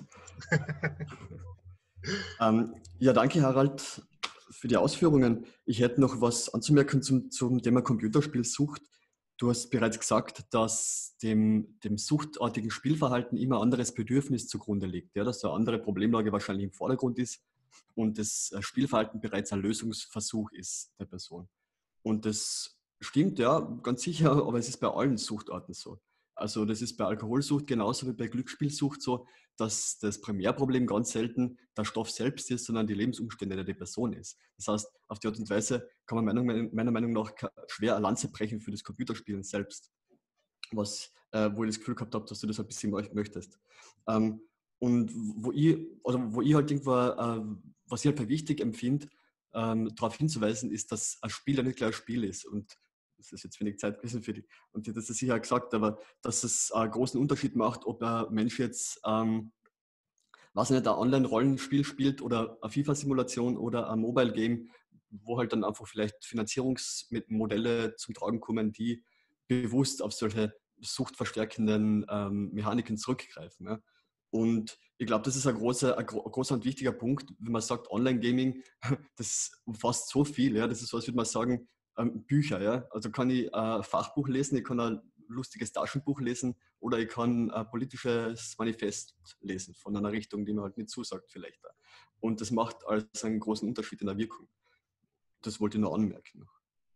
ähm, ja, danke Harald für die Ausführungen. Ich hätte noch was anzumerken zum, zum Thema Computerspielsucht. Du hast bereits gesagt, dass dem, dem suchtartigen Spielverhalten immer anderes Bedürfnis zugrunde liegt, ja, dass so eine andere Problemlage wahrscheinlich im Vordergrund ist und das Spielverhalten bereits ein Lösungsversuch ist der Person. Und das stimmt, ja, ganz sicher, aber es ist bei allen Suchtarten so. Also das ist bei Alkoholsucht genauso wie bei Glücksspielsucht so, dass das Primärproblem ganz selten der Stoff selbst ist, sondern die Lebensumstände der Person ist. Das heißt, auf die Art und Weise kann man meiner, meiner Meinung nach schwer eine Lanze brechen für das Computerspielen selbst, was, äh, wo ich das Gefühl gehabt habe, dass du das ein bisschen möchtest. Ähm, und wo ich, also wo ich halt irgendwo, äh, was ich halt für wichtig empfinde, ähm, darauf hinzuweisen, ist, dass ein Spiel ja nicht gleich ein Spiel ist. Und das ist jetzt wenig Zeit gewesen für dich. Und das ist sicher gesagt, aber dass es einen großen Unterschied macht, ob ein Mensch jetzt, ähm, was nicht, ein Online-Rollenspiel spielt oder eine FIFA-Simulation oder ein Mobile-Game, wo halt dann einfach vielleicht Finanzierungsmodelle zum Tragen kommen, die bewusst auf solche suchtverstärkenden ähm, Mechaniken zurückgreifen. Ja. Und ich glaube, das ist ein großer, ein großer und wichtiger Punkt, wenn man sagt, Online-Gaming, das umfasst so viel. Ja. Das ist so, als würde man sagen, ähm, Bücher. Ja. Also kann ich ein Fachbuch lesen, ich kann ein lustiges Taschenbuch lesen oder ich kann ein politisches Manifest lesen von einer Richtung, die mir halt nicht zusagt vielleicht. Und das macht also einen großen Unterschied in der Wirkung. Das wollte ich nur anmerken.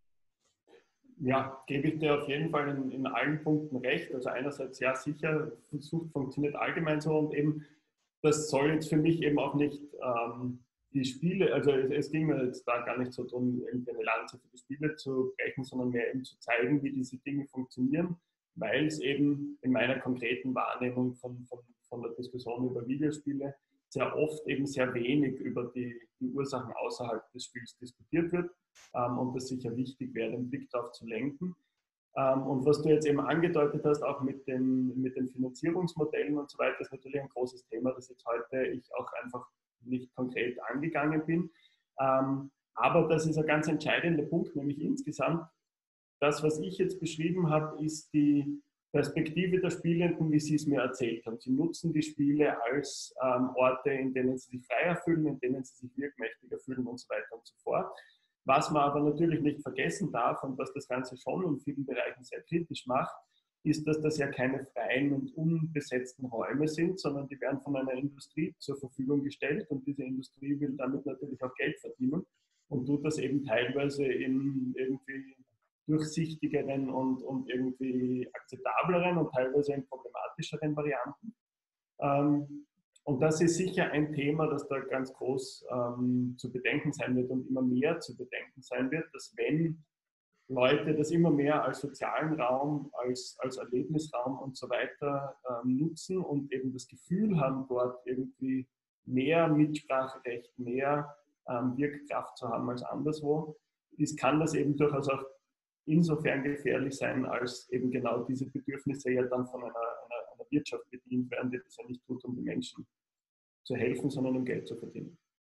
Ja, gebe ich dir auf jeden Fall in, in allen Punkten recht. Also einerseits, ja sicher, Sucht funktioniert allgemein so und eben, das soll jetzt für mich eben auch nicht ähm, die Spiele, also es, es ging mir jetzt da gar nicht so darum, irgendwie eine Lanze für die Spiele zu brechen, sondern mehr eben zu zeigen, wie diese Dinge funktionieren, weil es eben in meiner konkreten Wahrnehmung von, von, von der Diskussion über Videospiele sehr oft eben sehr wenig über die, die Ursachen außerhalb des Spiels diskutiert wird ähm, und das sicher wichtig wäre, den Blick darauf zu lenken. Ähm, und was du jetzt eben angedeutet hast, auch mit den, mit den Finanzierungsmodellen und so weiter, ist natürlich ein großes Thema, das jetzt heute ich auch einfach nicht konkret angegangen bin. Ähm, aber das ist ein ganz entscheidender Punkt, nämlich insgesamt, das, was ich jetzt beschrieben habe, ist die Perspektive der Spielenden, wie sie es mir erzählt haben. Sie nutzen die Spiele als ähm, Orte, in denen sie sich freier fühlen, in denen sie sich wirkmächtiger fühlen und so weiter und so fort. Was man aber natürlich nicht vergessen darf und was das Ganze schon in vielen Bereichen sehr kritisch macht, ist, dass das ja keine freien und unbesetzten Räume sind, sondern die werden von einer Industrie zur Verfügung gestellt und diese Industrie will damit natürlich auch Geld verdienen und tut das eben teilweise in irgendwie durchsichtigeren und, und irgendwie akzeptableren und teilweise in problematischeren Varianten. Ähm, und das ist sicher ein Thema, das da ganz groß ähm, zu bedenken sein wird und immer mehr zu bedenken sein wird, dass wenn Leute das immer mehr als sozialen Raum, als, als Erlebnisraum und so weiter ähm, nutzen und eben das Gefühl haben, dort irgendwie mehr Mitspracherecht, mehr ähm, Wirkkraft zu haben als anderswo, ist, kann das eben durchaus auch insofern gefährlich sein, als eben genau diese Bedürfnisse ja dann von einer, einer, einer Wirtschaft bedient werden, die das ja nicht tut, um den Menschen zu helfen, sondern um Geld zu verdienen.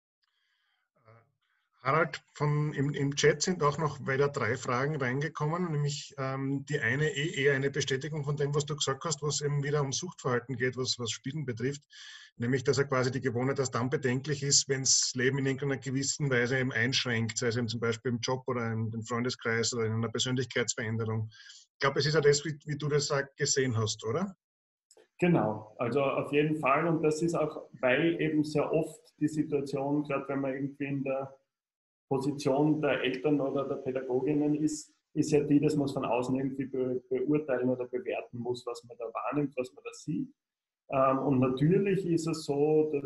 Harald, von, im, im Chat sind auch noch weiter drei Fragen reingekommen, nämlich ähm, die eine eh eher eine Bestätigung von dem, was du gesagt hast, was eben wieder um Suchtverhalten geht, was, was Spielen betrifft, nämlich dass er quasi die Gewohnheit erst dann bedenklich ist, wenn das Leben in irgendeiner gewissen Weise eben einschränkt, sei es eben zum Beispiel im Job oder im Freundeskreis oder in einer Persönlichkeitsveränderung. Ich glaube, es ist ja das, wie, wie du das gesehen hast, oder? Genau, also auf jeden Fall und das ist auch, weil eben sehr oft die Situation, gerade wenn man irgendwie in der Position der Eltern oder der Pädagoginnen ist, ist ja die, dass man es von außen irgendwie be beurteilen oder bewerten muss, was man da wahrnimmt, was man da sieht. Ähm, und natürlich ist es so, dass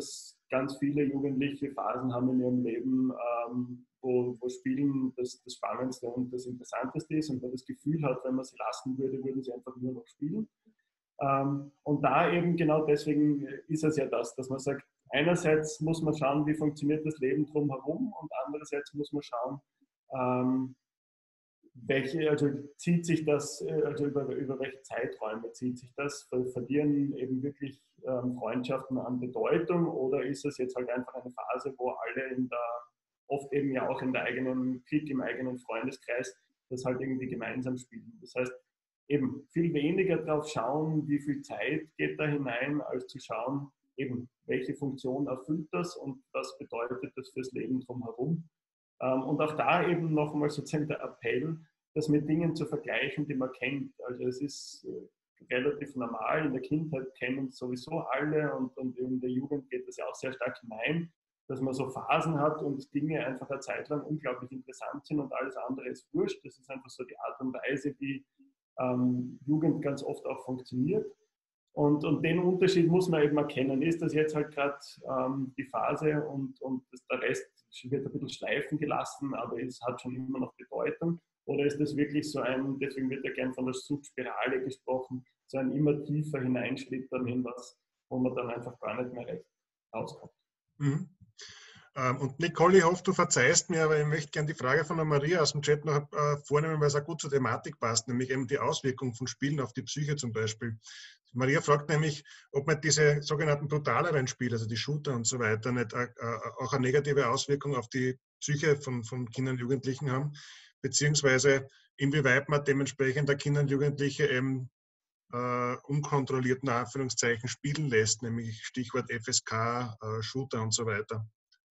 ganz viele Jugendliche Phasen haben in ihrem Leben, ähm, wo, wo Spielen das, das Spannendste und das Interessanteste ist und man das Gefühl hat, wenn man sie lassen würde, würden sie einfach nur noch spielen. Ähm, und da eben genau deswegen ist es ja das, dass man sagt, einerseits muss man schauen, wie funktioniert das Leben drumherum und andererseits muss man schauen, ähm, welche, also zieht sich das, also über, über welche Zeiträume zieht sich das? Verlieren eben wirklich ähm, Freundschaften an Bedeutung oder ist es jetzt halt einfach eine Phase, wo alle in der, oft eben ja auch in der eigenen Clique, im eigenen Freundeskreis, das halt irgendwie gemeinsam spielen. Das heißt, eben viel weniger darauf schauen, wie viel Zeit geht da hinein, als zu schauen, eben welche Funktion erfüllt das und was bedeutet das fürs Leben drumherum. Und auch da eben nochmal sozusagen der Appell, das mit Dingen zu vergleichen, die man kennt. Also es ist relativ normal, in der Kindheit kennen es sowieso alle und, und in der Jugend geht das ja auch sehr stark hinein, dass man so Phasen hat und Dinge einfach eine Zeit lang unglaublich interessant sind und alles andere ist wurscht. Das ist einfach so die Art und Weise, wie ähm, Jugend ganz oft auch funktioniert. Und, und den Unterschied muss man eben erkennen. Ist das jetzt halt gerade ähm, die Phase und, und das, der Rest wird ein bisschen schleifen gelassen, aber es hat schon immer noch Bedeutung? Oder ist das wirklich so ein, deswegen wird ja gern von der Suchtspirale gesprochen, so ein immer tiefer hineinschlittern in was, wo man dann einfach gar nicht mehr recht rauskommt? Mhm. Und Nicole, ich hoffe, du verzeihst mir, aber ich möchte gerne die Frage von der Maria aus dem Chat noch äh, vornehmen, weil es auch gut zur Thematik passt, nämlich eben die Auswirkungen von Spielen auf die Psyche zum Beispiel. Maria fragt nämlich, ob man diese sogenannten brutaleren Spiele, also die Shooter und so weiter, nicht äh, auch eine negative Auswirkung auf die Psyche von, von Kindern und Jugendlichen haben, beziehungsweise inwieweit man dementsprechend der Kinder und Jugendliche eben äh, unkontrolliert in Anführungszeichen spielen lässt, nämlich Stichwort F S K, äh, Shooter und so weiter.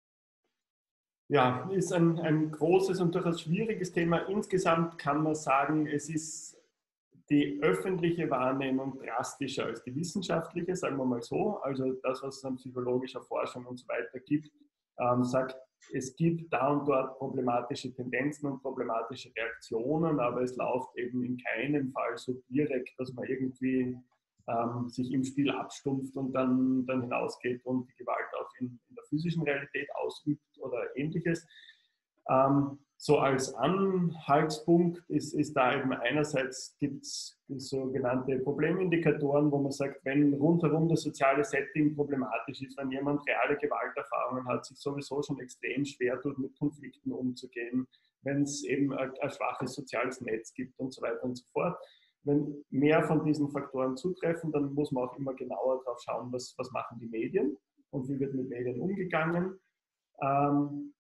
Ja, ist ein, ein großes und durchaus schwieriges Thema. Insgesamt kann man sagen, es ist die öffentliche Wahrnehmung drastischer als die wissenschaftliche, sagen wir mal so. Also das, was es an psychologischer Forschung und so weiter gibt, ähm, sagt, es gibt da und dort problematische Tendenzen und problematische Reaktionen, aber es läuft eben in keinem Fall so direkt, dass man irgendwie ähm, sich im Spiel abstumpft und dann, dann hinausgeht und die Gewalt auch in, in der physischen Realität ausübt oder ähnliches. Ähm, so als Anhaltspunkt ist, ist da eben einerseits gibt es sogenannte Problemindikatoren, wo man sagt, wenn rundherum das soziale Setting problematisch ist, wenn jemand reale Gewalterfahrungen hat, sich sowieso schon extrem schwer tut, mit Konflikten umzugehen, wenn es eben ein, ein schwaches soziales Netz gibt und so weiter und so fort. Wenn mehr von diesen Faktoren zutreffen, dann muss man auch immer genauer drauf schauen, was, was machen die Medien und wie wird mit Medien umgegangen. Ähm,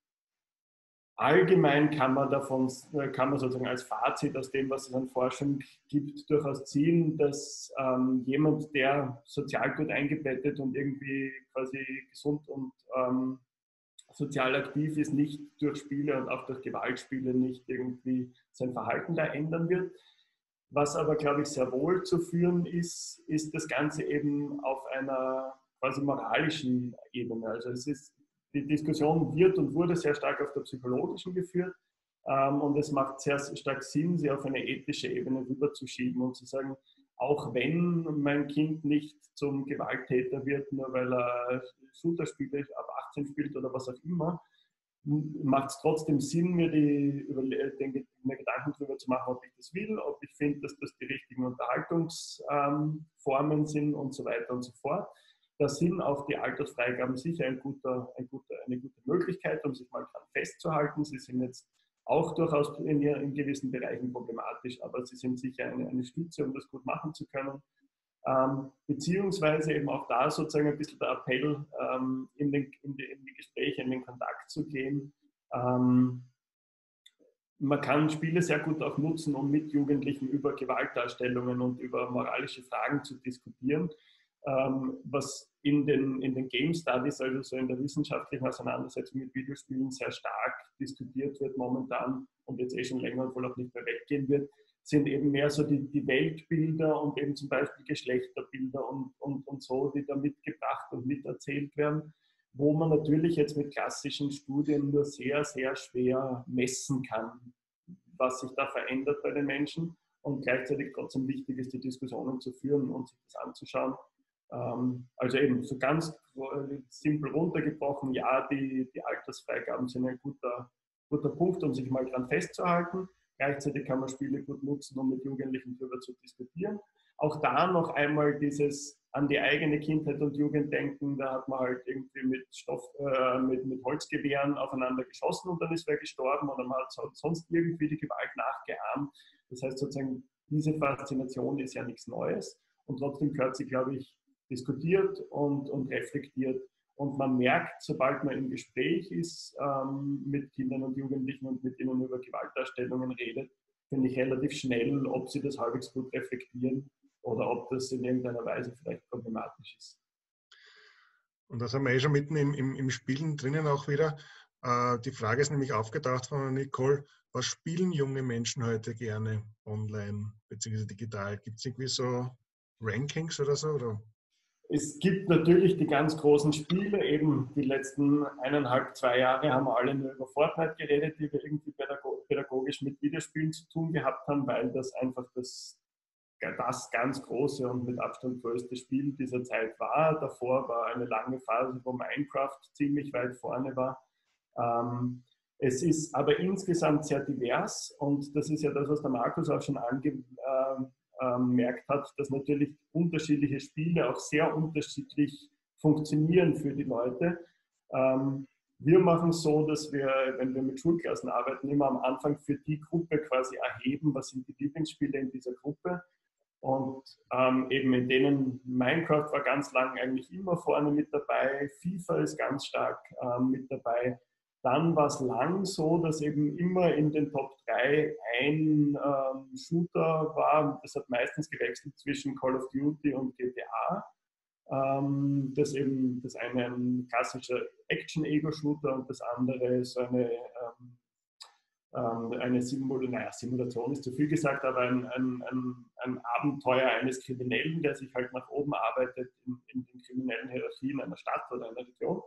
Allgemein kann man davon, kann man sozusagen als Fazit aus dem, was es an Forschung gibt, durchaus ziehen, dass ähm, jemand, der sozial gut eingebettet und irgendwie quasi gesund und ähm, sozial aktiv ist, nicht durch Spiele und auch durch Gewaltspiele nicht irgendwie sein Verhalten da ändern wird. Was aber, glaube ich, sehr wohl zu führen ist, ist das Ganze eben auf einer quasi moralischen Ebene. Also es ist Die Diskussion wird und wurde sehr stark auf der psychologischen geführt ähm, und es macht sehr stark Sinn, sie auf eine ethische Ebene rüberzuschieben und zu sagen, auch wenn mein Kind nicht zum Gewalttäter wird, nur weil er Shooter spielt, ab achtzehn spielt oder was auch immer, macht es trotzdem Sinn, mir die, über, den, mir Gedanken darüber zu machen, ob ich das will, ob ich finde, dass das die richtigen Unterhaltungsformen ähm, sind und so weiter und so fort. Da sind auch die Altersfreigaben sicher ein guter, ein guter, eine gute Möglichkeit, um sich mal dran festzuhalten. Sie sind jetzt auch durchaus in, in gewissen Bereichen problematisch, aber sie sind sicher eine, eine Stütze, um das gut machen zu können. Ähm, beziehungsweise eben auch da sozusagen ein bisschen der Appell, ähm, in, den, in, die, in die Gespräche, in den Kontakt zu gehen. Ähm, man kann Spiele sehr gut auch nutzen, um mit Jugendlichen über Gewaltdarstellungen und über moralische Fragen zu diskutieren. Ähm, was in den, in den Game Studies, also so in der wissenschaftlichen Auseinandersetzung mit Videospielen sehr stark diskutiert wird momentan und jetzt eh schon länger und wohl auch nicht mehr weggehen wird, sind eben mehr so die, die Weltbilder und eben zum Beispiel Geschlechterbilder und, und, und so, die da mitgebracht und miterzählt werden, wo man natürlich jetzt mit klassischen Studien nur sehr, sehr schwer messen kann, was sich da verändert bei den Menschen und gleichzeitig trotzdem wichtig ist, die Diskussionen zu führen und sich das anzuschauen. Ähm, also eben so ganz simpel runtergebrochen, ja, die, die Altersfreigaben sind ein guter, guter Punkt, um sich mal dran festzuhalten. Gleichzeitig kann man Spiele gut nutzen, um mit Jugendlichen darüber zu diskutieren. Auch da noch einmal dieses an die eigene Kindheit und Jugend denken, da hat man halt irgendwie mit, Stoff, äh, mit, mit Holzgewehren aufeinander geschossen und dann ist wer gestorben oder man hat sonst irgendwie die Gewalt nachgeahmt. Das heißt sozusagen, diese Faszination ist ja nichts Neues und trotzdem gehört sie, glaube ich, diskutiert und, und reflektiert. Und man merkt, sobald man im Gespräch ist ähm, mit Kindern und Jugendlichen und mit ihnen über Gewaltdarstellungen redet, finde ich relativ schnell, ob sie das halbwegs gut reflektieren oder ob das in irgendeiner Weise vielleicht problematisch ist. Und das haben wir eh schon mitten im, im, im Spielen drinnen auch wieder. Äh, die Frage ist nämlich aufgetaucht von Nicole, was spielen junge Menschen heute gerne online bzw. digital? Gibt es irgendwie so Rankings oder so? Oder? Es gibt natürlich die ganz großen Spiele, eben die letzten eineinhalb, zwei Jahre haben wir alle nur über Fortnite geredet, die wir irgendwie pädagogisch mit Videospielen zu tun gehabt haben, weil das einfach das, das ganz große und mit Abstand größte Spiel dieser Zeit war. Davor war eine lange Phase, wo Minecraft ziemlich weit vorne war. Ähm, es ist aber insgesamt sehr divers und das ist ja das, was der Markus auch schon ange, äh, merkt hat, dass natürlich unterschiedliche Spiele auch sehr unterschiedlich funktionieren für die Leute. Ähm, wir machen es so, dass wir, wenn wir mit Schulklassen arbeiten, immer am Anfang für die Gruppe quasi erheben, was sind die Lieblingsspiele in dieser Gruppe. Und ähm, eben in denen Minecraft war ganz lang eigentlich immer vorne mit dabei, FIFA ist ganz stark ähm, mit dabei. Dann war es lang so, dass eben immer in den Top drei ein ähm, Shooter war. Das hat meistens gewechselt zwischen Call of Duty und G T A. Ähm, das eben das eine ein klassischer Action-Ego-Shooter und das andere so eine, ähm, ähm, eine Simul naja, Simulation ist zu viel gesagt, aber ein, ein, ein, ein Abenteuer eines Kriminellen, der sich halt nach oben arbeitet in, in den kriminellen Hierarchien einer Stadt oder einer Region.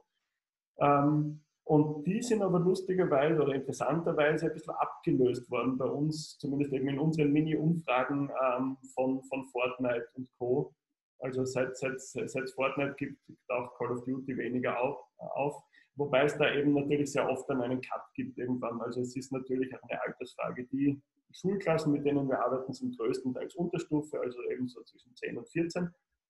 Ähm, Und die sind aber lustigerweise oder interessanterweise ein bisschen abgelöst worden bei uns, zumindest eben in unseren Mini-Umfragen ähm, von, von Fortnite und Co. Also seit, seit, seit es Fortnite gibt, gibt auch Call of Duty weniger auf, auf. Wobei es da eben natürlich sehr oft dann einen Cut gibt irgendwann. Also es ist natürlich auch eine Altersfrage. Die Schulklassen, mit denen wir arbeiten, sind größtenteils Unterstufe, also eben so zwischen zehn und vierzehn.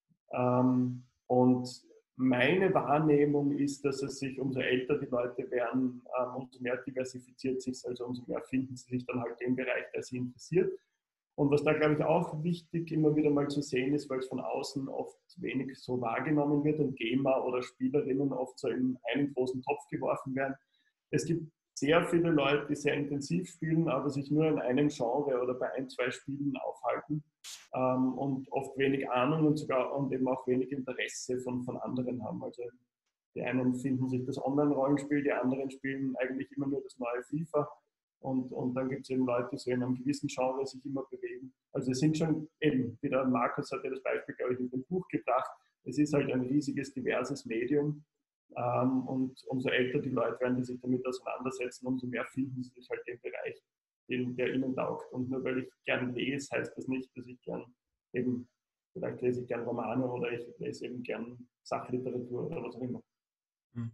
Ähm, und meine Wahrnehmung ist, dass es sich, umso älter die Leute werden, ähm, umso mehr diversifiziert sich, also umso mehr finden sie sich dann halt den Bereich, der sie interessiert. Und was da, glaube ich, auch wichtig immer wieder mal zu sehen ist, weil es von außen oft wenig so wahrgenommen wird und Gamer oder Spielerinnen oft so in einen großen Topf geworfen werden. Es gibt sehr viele Leute, die sehr intensiv spielen, aber sich nur in einem Genre oder bei ein, zwei Spielen aufhalten ähm, und oft wenig Ahnung und sogar und eben auch wenig Interesse von, von anderen haben. Also die einen finden sich das Online-Rollenspiel, die anderen spielen eigentlich immer nur das neue FIFA und, und dann gibt es eben Leute, die so in einem gewissen Genre sich immer bewegen. Also es sind schon eben, wie der Markus hat ja das Beispiel, glaube ich, mit dem Buch gebracht, es ist halt ein riesiges, diverses Medium. Ähm, und umso älter die Leute werden, die sich damit auseinandersetzen, umso mehr finden sie sich halt den Bereich, den, der ihnen taugt. Und nur weil ich gern lese, heißt das nicht, dass ich gern eben, vielleicht lese ich gern Romane oder ich lese eben gern Sachliteratur oder was auch immer. Hm.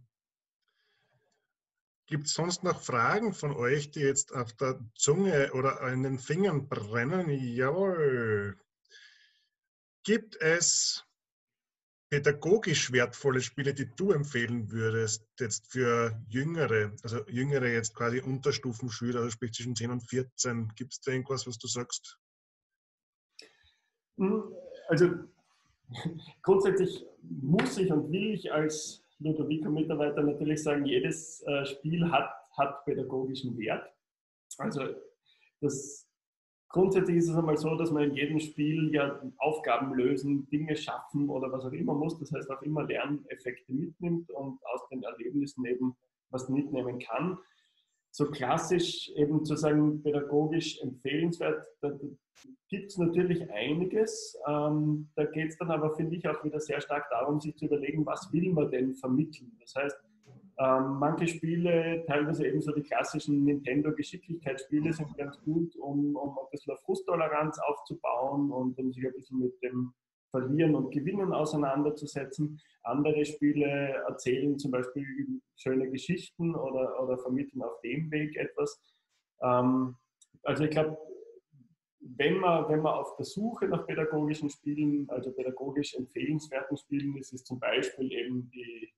Gibt es sonst noch Fragen von euch, die jetzt auf der Zunge oder an den Fingern brennen? Jawohl. Gibt es pädagogisch wertvolle Spiele, die du empfehlen würdest, jetzt für Jüngere, also Jüngere jetzt quasi Unterstufenschüler, also sprich zwischen zehn und vierzehn, gibt es da irgendwas, was du sagst? Also grundsätzlich muss ich und will ich als Ludovico-Mitarbeiter natürlich sagen, jedes äh, Spiel hat, hat pädagogischen Wert. Also das Grundsätzlich ist es einmal so, dass man in jedem Spiel ja Aufgaben lösen, Dinge schaffen oder was auch immer muss. Das heißt auch immer Lerneffekte mitnimmt und aus den Erlebnissen eben was mitnehmen kann. So klassisch eben zu sagen, pädagogisch empfehlenswert, da gibt es natürlich einiges. Ähm, da geht es dann aber, finde ich, auch wieder sehr stark darum, sich zu überlegen, was will man denn vermitteln. Das heißt, Ähm, manche Spiele, teilweise eben so die klassischen Nintendo-Geschicklichkeitsspiele, sind ganz gut, um, um ein bisschen eine Frusttoleranz aufzubauen und um sich ein bisschen mit dem Verlieren und Gewinnen auseinanderzusetzen. Andere Spiele erzählen zum Beispiel schöne Geschichten oder, oder vermitteln auf dem Weg etwas. Ähm, also ich glaube, wenn man, wenn man auf der Suche nach pädagogischen Spielen, also pädagogisch empfehlenswerten Spielen ist, ist zum Beispiel eben die,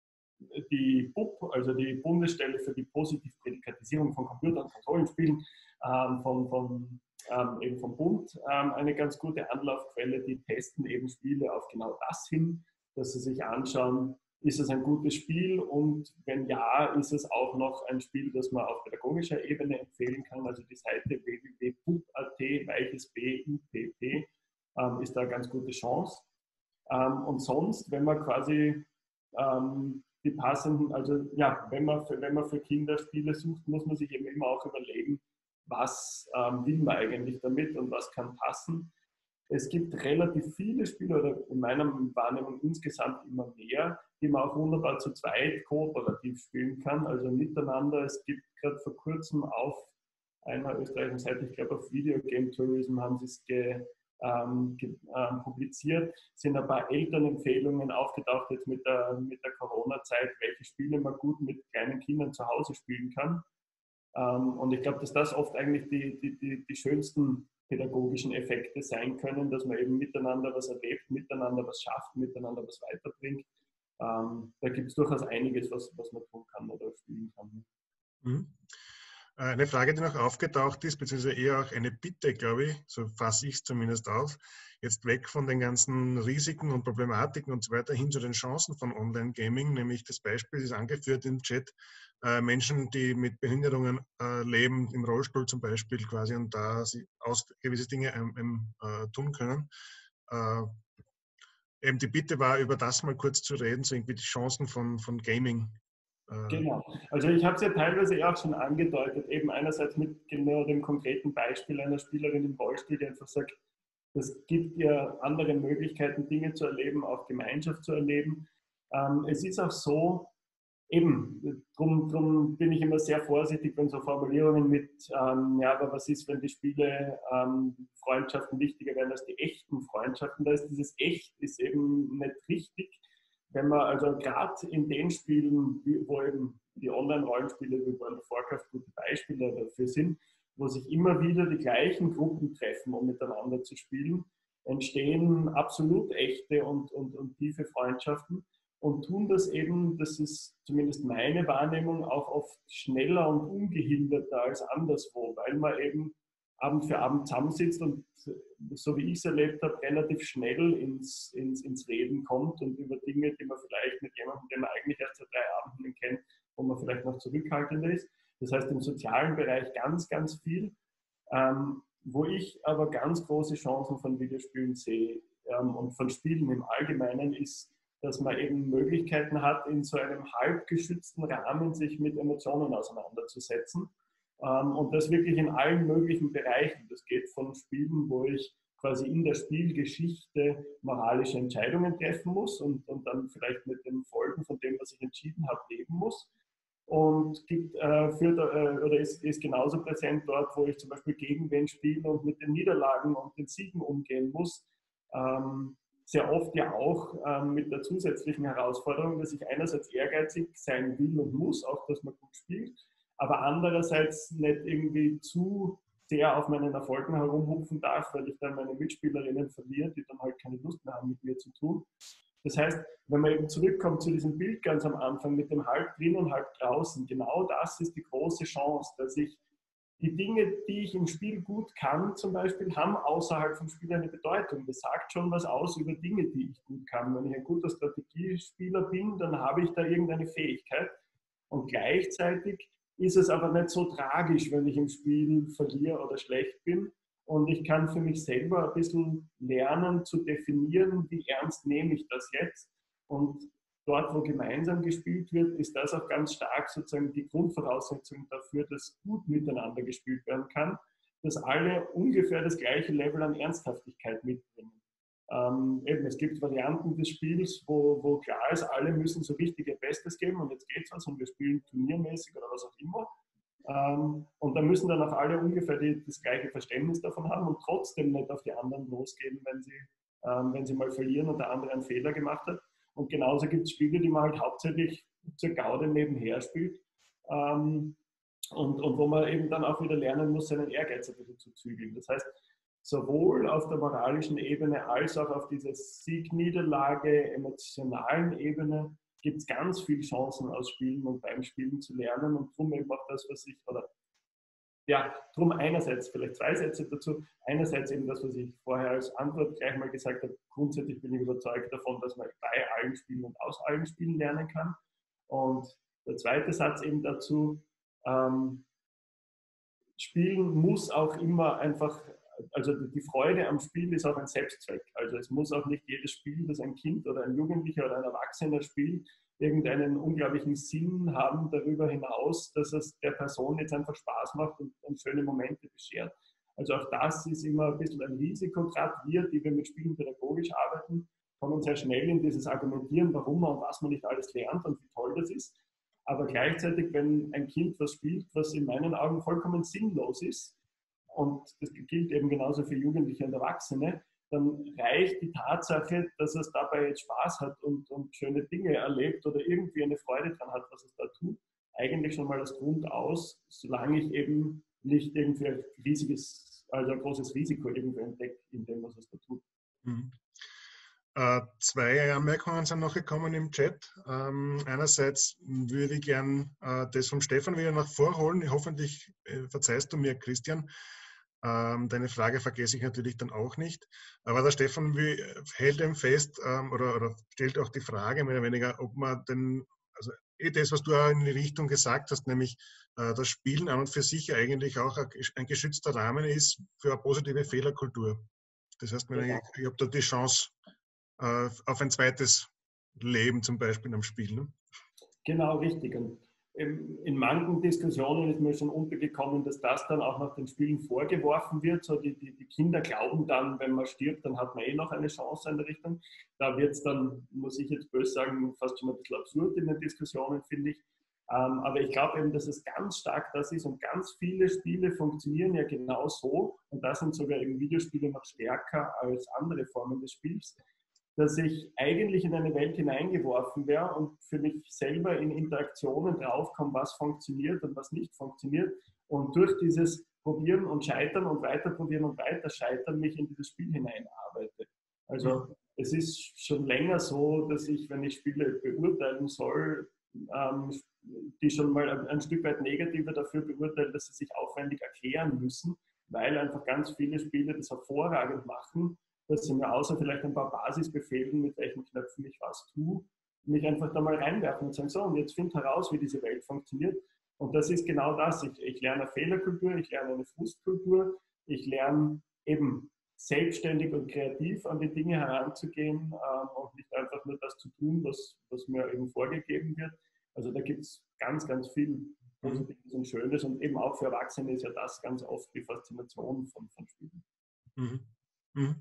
die B U P, also die Bundesstelle für die Positivprädikatisierung von Computer- und Konsolenspielen, ähm, von, von, ähm, eben vom Bund, ähm, eine ganz gute Anlaufquelle. Die testen eben Spiele auf genau das hin, dass sie sich anschauen, ist es ein gutes Spiel und wenn ja, ist es auch noch ein Spiel, das man auf pädagogischer Ebene empfehlen kann. Also die Seite w w w punkt b u p punkt a t, weiches B U P P, ähm, ist da eine ganz gute Chance. Ähm, und sonst, wenn man quasi ähm, die passenden, also ja, wenn man, für, wenn man für Kinder Spiele sucht, muss man sich eben immer auch überlegen, was ähm, will man eigentlich damit und was kann passen. Es gibt relativ viele Spiele, oder in meiner Wahrnehmung insgesamt immer mehr, die man auch wunderbar zu zweit kooperativ spielen kann, also miteinander. Es gibt gerade vor kurzem auf einer österreichischen Seite, ich glaube auf Video Game Tourism haben sie es ge, ähm, ge, ähm, publiziert, sind ein paar Elternempfehlungen aufgetaucht jetzt mit der, mit der Corona-Zeit, welche Spiele man gut mit kleinen Kindern zu Hause spielen kann. Ähm, und ich glaube, dass das oft eigentlich die, die, die, die schönsten pädagogischen Effekte sein können, dass man eben miteinander was erlebt, miteinander was schafft, miteinander was weiterbringt. Ähm, da gibt es durchaus einiges, was, was man tun kann oder spielen kann. Mhm. Eine Frage, die noch aufgetaucht ist, beziehungsweise eher auch eine Bitte, glaube ich, so fasse ich es zumindest auf, jetzt weg von den ganzen Risiken und Problematiken und so weiter hin zu den Chancen von Online-Gaming, nämlich das Beispiel ist angeführt im Chat, äh, Menschen, die mit Behinderungen äh, leben, im Rollstuhl zum Beispiel quasi und da sie aus gewisse Dinge ähm, äh, tun können. Äh, eben die Bitte war, über das mal kurz zu reden, so irgendwie die Chancen von, von Gaming. Genau. Also ich habe es ja teilweise auch schon angedeutet, eben einerseits mit genau dem konkreten Beispiel einer Spielerin im Rollstuhl, die einfach sagt, es gibt ja andere Möglichkeiten, Dinge zu erleben, auch Gemeinschaft zu erleben. Ähm, es ist auch so, eben, drum, drum bin ich immer sehr vorsichtig, wenn so Formulierungen mit, ähm, ja, aber was ist, wenn die Spiele ähm, Freundschaften wichtiger werden als die echten Freundschaften? Da ist dieses Echt ist eben nicht richtig. Wenn man also gerade in den Spielen, wo eben die Online-Rollenspiele wie World of Warcraft gute Beispiele dafür sind, wo sich immer wieder die gleichen Gruppen treffen, um miteinander zu spielen, entstehen absolut echte und, und, und tiefe Freundschaften und tun das eben, das ist zumindest meine Wahrnehmung, auch oft schneller und ungehinderter als anderswo, weil man eben Abend für Abend zusammensitzt und so wie ich es erlebt habe, relativ schnell ins, ins, ins Reden kommt und über Dinge, die man vielleicht mit jemandem, den man eigentlich erst seit drei Abenden kennt, wo man vielleicht noch zurückhaltender ist. Das heißt im sozialen Bereich ganz, ganz viel. Ähm, wo ich aber ganz große Chancen von Videospielen sehe ähm, und von Spielen im Allgemeinen ist, dass man eben Möglichkeiten hat, in so einem halb geschützten Rahmen sich mit Emotionen auseinanderzusetzen. Ähm, und das wirklich in allen möglichen Bereichen. Das geht von Spielen, wo ich quasi in der Spielgeschichte moralische Entscheidungen treffen muss und, und dann vielleicht mit den Folgen von dem, was ich entschieden habe, leben muss. Und gibt, äh, führt, äh, oder ist, ist genauso präsent dort, wo ich zum Beispiel gegen wen spiele und mit den Niederlagen und den Siegen umgehen muss. Ähm, sehr oft ja auch ähm, mit der zusätzlichen Herausforderung, dass ich einerseits ehrgeizig sein will und muss, auch dass man gut spielt, aber andererseits nicht irgendwie zu sehr auf meinen Erfolgen herumhupfen darf, weil ich dann meine Mitspielerinnen verliere, die dann halt keine Lust mehr haben, mit mir zu tun. Das heißt, wenn man eben zurückkommt zu diesem Bild ganz am Anfang mit dem halb drin und halb draußen, genau das ist die große Chance, dass ich die Dinge, die ich im Spiel gut kann, zum Beispiel, haben außerhalb vom Spiel eine Bedeutung. Das sagt schon was aus über Dinge, die ich gut kann. Wenn ich ein guter Strategiespieler bin, dann habe ich da irgendeine Fähigkeit. Und gleichzeitig ist es aber nicht so tragisch, wenn ich im Spiel verliere oder schlecht bin. Und ich kann für mich selber ein bisschen lernen zu definieren, wie ernst nehme ich das jetzt. Und dort, wo gemeinsam gespielt wird, ist das auch ganz stark sozusagen die Grundvoraussetzung dafür, dass gut miteinander gespielt werden kann, dass alle ungefähr das gleiche Level an Ernsthaftigkeit mitbringen. Ähm, eben, es gibt Varianten des Spiels, wo, wo klar ist, alle müssen so richtig ihr Bestes geben und jetzt geht's was und wir spielen turniermäßig oder was auch immer. Ähm, und da müssen dann auch alle ungefähr die, das gleiche Verständnis davon haben und trotzdem nicht auf die anderen losgehen, wenn sie ähm, wenn sie mal verlieren und der andere einen Fehler gemacht hat. Und genauso gibt es Spiele, die man halt hauptsächlich zur Gaude nebenher spielt. Ähm, und, und wo man eben dann auch wieder lernen muss, seinen Ehrgeiz ein bisschen zu zügeln. Das heißt, sowohl auf der moralischen Ebene als auch auf dieser Sieg-Niederlage, emotionalen Ebene gibt es ganz viele Chancen aus Spielen und beim Spielen zu lernen und darum eben auch das, was ich, oder ja, darum einerseits vielleicht zwei Sätze dazu, einerseits eben das, was ich vorher als Antwort gleich mal gesagt habe, grundsätzlich bin ich überzeugt davon, dass man bei allen Spielen und aus allen Spielen lernen kann. Und der zweite Satz eben dazu, ähm, Spielen muss auch immer einfach, also die Freude am Spiel ist auch ein Selbstzweck. Also es muss auch nicht jedes Spiel, das ein Kind oder ein Jugendlicher oder ein Erwachsener spielt, irgendeinen unglaublichen Sinn haben darüber hinaus, dass es der Person jetzt einfach Spaß macht und, und schöne Momente beschert. Also auch das ist immer ein bisschen ein Risiko. Gerade wir, die wir mit Spielen pädagogisch arbeiten, kommen sehr schnell in dieses Argumentieren, warum man und was man nicht alles lernt und wie toll das ist. Aber gleichzeitig, wenn ein Kind was spielt, was in meinen Augen vollkommen sinnlos ist, und das gilt eben genauso für Jugendliche und Erwachsene, dann reicht die Tatsache, dass es dabei jetzt Spaß hat und, und schöne Dinge erlebt oder irgendwie eine Freude dran hat, was es da tut, eigentlich schon mal als Grund aus, solange ich eben nicht irgendwie ein riesiges, also ein großes Risiko irgendwie entdecke, in dem, was es da tut. Mhm. Äh, zwei Anmerkungen sind noch gekommen im Chat. Ähm, einerseits würde ich gern äh, das vom Stefan wieder nach vorholen. Hoffentlich äh, verzeihst du mir, Christian. Ähm, deine Frage vergesse ich natürlich dann auch nicht. Aber der Stefan will, hält eben fest ähm, oder, oder stellt auch die Frage, mehr oder weniger, ob man den, also eh das, was du auch in die Richtung gesagt hast, nämlich äh, das Spielen an und für sich eigentlich auch ein, ein geschützter Rahmen ist für eine positive Fehlerkultur. Das heißt, Genau. ich habe da die Chance äh, auf ein zweites Leben zum Beispiel am Spiel. Ne? Genau, richtig. Und in manchen Diskussionen ist mir schon untergekommen, dass das dann auch nach den Spielen vorgeworfen wird. So die, die, die Kinder glauben dann, wenn man stirbt, dann hat man eh noch eine Chance in der Richtung. Da wird es dann, muss ich jetzt böse sagen, fast schon ein bisschen absurd in den Diskussionen, finde ich. Ähm, aber ich glaube eben, dass es ganz stark das ist und ganz viele Spiele funktionieren ja genau so und da sind sogar eben Videospiele noch stärker als andere Formen des Spiels, dass ich eigentlich in eine Welt hineingeworfen wäre und für mich selber in Interaktionen draufkomme, was funktioniert und was nicht funktioniert. Und durch dieses Probieren und Scheitern und weiter probieren und weiter scheitern mich in dieses Spiel hineinarbeite. Also es ist schon länger so, dass ich, wenn ich Spiele beurteilen soll, ähm, die schon mal ein, ein Stück weit negativer dafür beurteilen, dass sie sich aufwendig erklären müssen, weil einfach ganz viele Spiele das hervorragend machen, dass sie mir außer vielleicht ein paar Basisbefehlen, mit welchen Knöpfen ich was tue, mich einfach da mal reinwerfen und sagen, so, und jetzt find heraus, wie diese Welt funktioniert. Und das ist genau das. Ich, ich lerne eine Fehlerkultur, ich lerne eine Frustkultur, ich lerne eben selbstständig und kreativ an die Dinge heranzugehen ähm, und nicht einfach nur das zu tun, was, was mir eben vorgegeben wird. Also da gibt es ganz, ganz viel Positives und Schönes und eben auch für Erwachsene ist ja das ganz oft die Faszination von, von Spielen. Mhm. Mhm.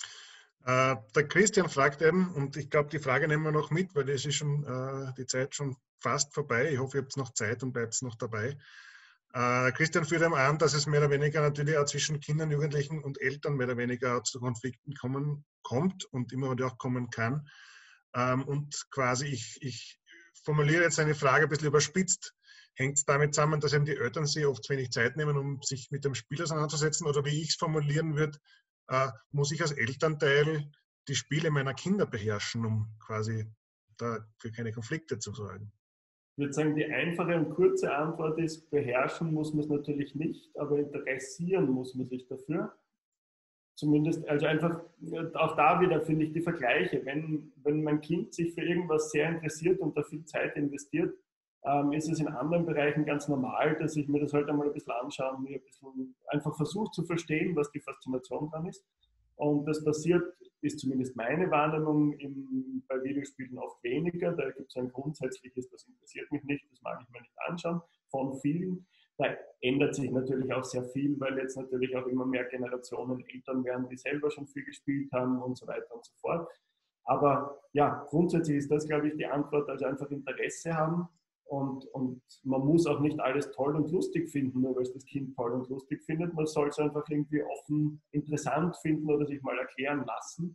Äh, der Christian fragt eben, und ich glaube, die Frage nehmen wir noch mit, weil es ist schon äh, die Zeit schon fast vorbei. Ich hoffe, ihr habt noch Zeit und bleibt noch dabei. Äh, Christian führt eben an, dass es mehr oder weniger natürlich auch zwischen Kindern, Jugendlichen und Eltern mehr oder weniger zu Konflikten kommen, kommt und immer wieder auch kommen kann. Ähm, und quasi, ich, ich formuliere jetzt eine Frage ein bisschen überspitzt. Hängt es damit zusammen, dass eben die Eltern sich oft zu wenig Zeit nehmen, um sich mit dem Spiel auseinanderzusetzen? Oder wie ich es formulieren würde, äh, muss ich als Elternteil die Spiele meiner Kinder beherrschen, um quasi da für keine Konflikte zu sorgen? Ich würde sagen, die einfache und kurze Antwort ist, beherrschen muss man es natürlich nicht, aber interessieren muss man sich dafür. Zumindest, also einfach, auch da wieder finde ich die Vergleiche. Wenn, wenn mein Kind sich für irgendwas sehr interessiert und da viel Zeit investiert, ähm, ist es in anderen Bereichen ganz normal, dass ich mir das halt einmal ein bisschen anschaue und mir ein bisschen einfach versuche zu verstehen, was die Faszination dran ist. Und das passiert, ist zumindest meine Wahrnehmung im, bei Videospielen oft weniger. Da gibt es ein grundsätzliches, das interessiert mich nicht, das mag ich mir nicht anschauen, von vielen. Da ändert sich natürlich auch sehr viel, weil jetzt natürlich auch immer mehr Generationen Eltern werden, die selber schon viel gespielt haben und so weiter und so fort. Aber ja, grundsätzlich ist das, glaube ich, die Antwort, also einfach Interesse haben. Und, und man muss auch nicht alles toll und lustig finden, nur weil es das Kind toll und lustig findet. Man soll es einfach irgendwie offen interessant finden oder sich mal erklären lassen.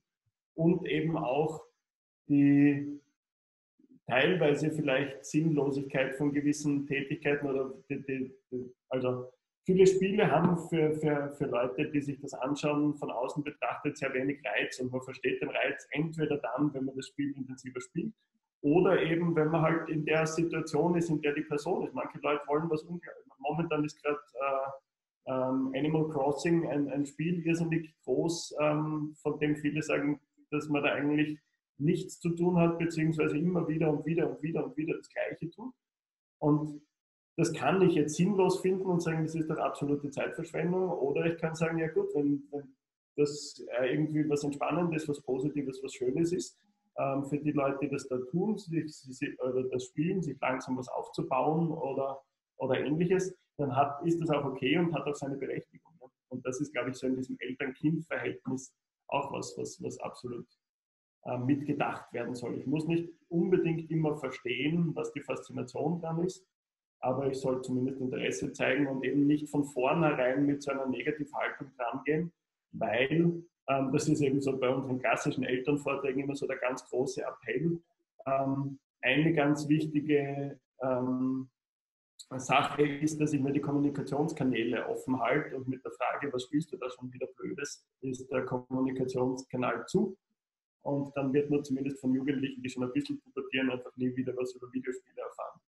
und eben auch die teilweise vielleicht Sinnlosigkeit von gewissen Tätigkeiten oder die, die, die, also viele Spiele haben für, für, für Leute, die sich das anschauen, von außen betrachtet sehr wenig Reiz und man versteht den Reiz entweder dann, wenn man das Spiel intensiver spielt oder eben, wenn man halt in der Situation ist, in der die Person ist. Manche Leute wollen was unglaublich. Momentan ist gerade äh, ähm, Animal Crossing ein, ein Spiel irrsinnig groß, ähm, von dem viele sagen, dass man da eigentlich nichts zu tun hat, beziehungsweise immer wieder und wieder und wieder und wieder das Gleiche tut. Und das kann ich jetzt sinnlos finden und sagen, das ist doch absolute Zeitverschwendung. Oder ich kann sagen, ja gut, wenn, wenn das irgendwie was Entspannendes, was Positives, was Schönes ist, ähm, für die Leute, die das da tun, sich, sich, oder das spielen, sich langsam was aufzubauen oder, oder ähnliches, dann hat, ist das auch okay und hat auch seine Berechtigung. Ne? Und das ist, glaube ich, so in diesem Eltern-Kind-Verhältnis auch was, was, was absolut äh, mitgedacht werden soll. Ich muss nicht unbedingt immer verstehen, was die Faszination dann ist, aber ich soll zumindest Interesse zeigen und eben nicht von vornherein mit so einer Negativhaltung dran gehen, weil ähm, das ist eben so bei unseren klassischen Elternvorträgen immer so der ganz große Appell. Ähm, eine ganz wichtige ähm, Sache ist, dass ich mir die Kommunikationskanäle offen halte und mit der Frage, was spielst du da schon wieder Blödes, ist der Kommunikationskanal zu. Und dann wird man zumindest von Jugendlichen, die schon ein bisschen pubertieren, einfach nie wieder was über Videospiele erfahren.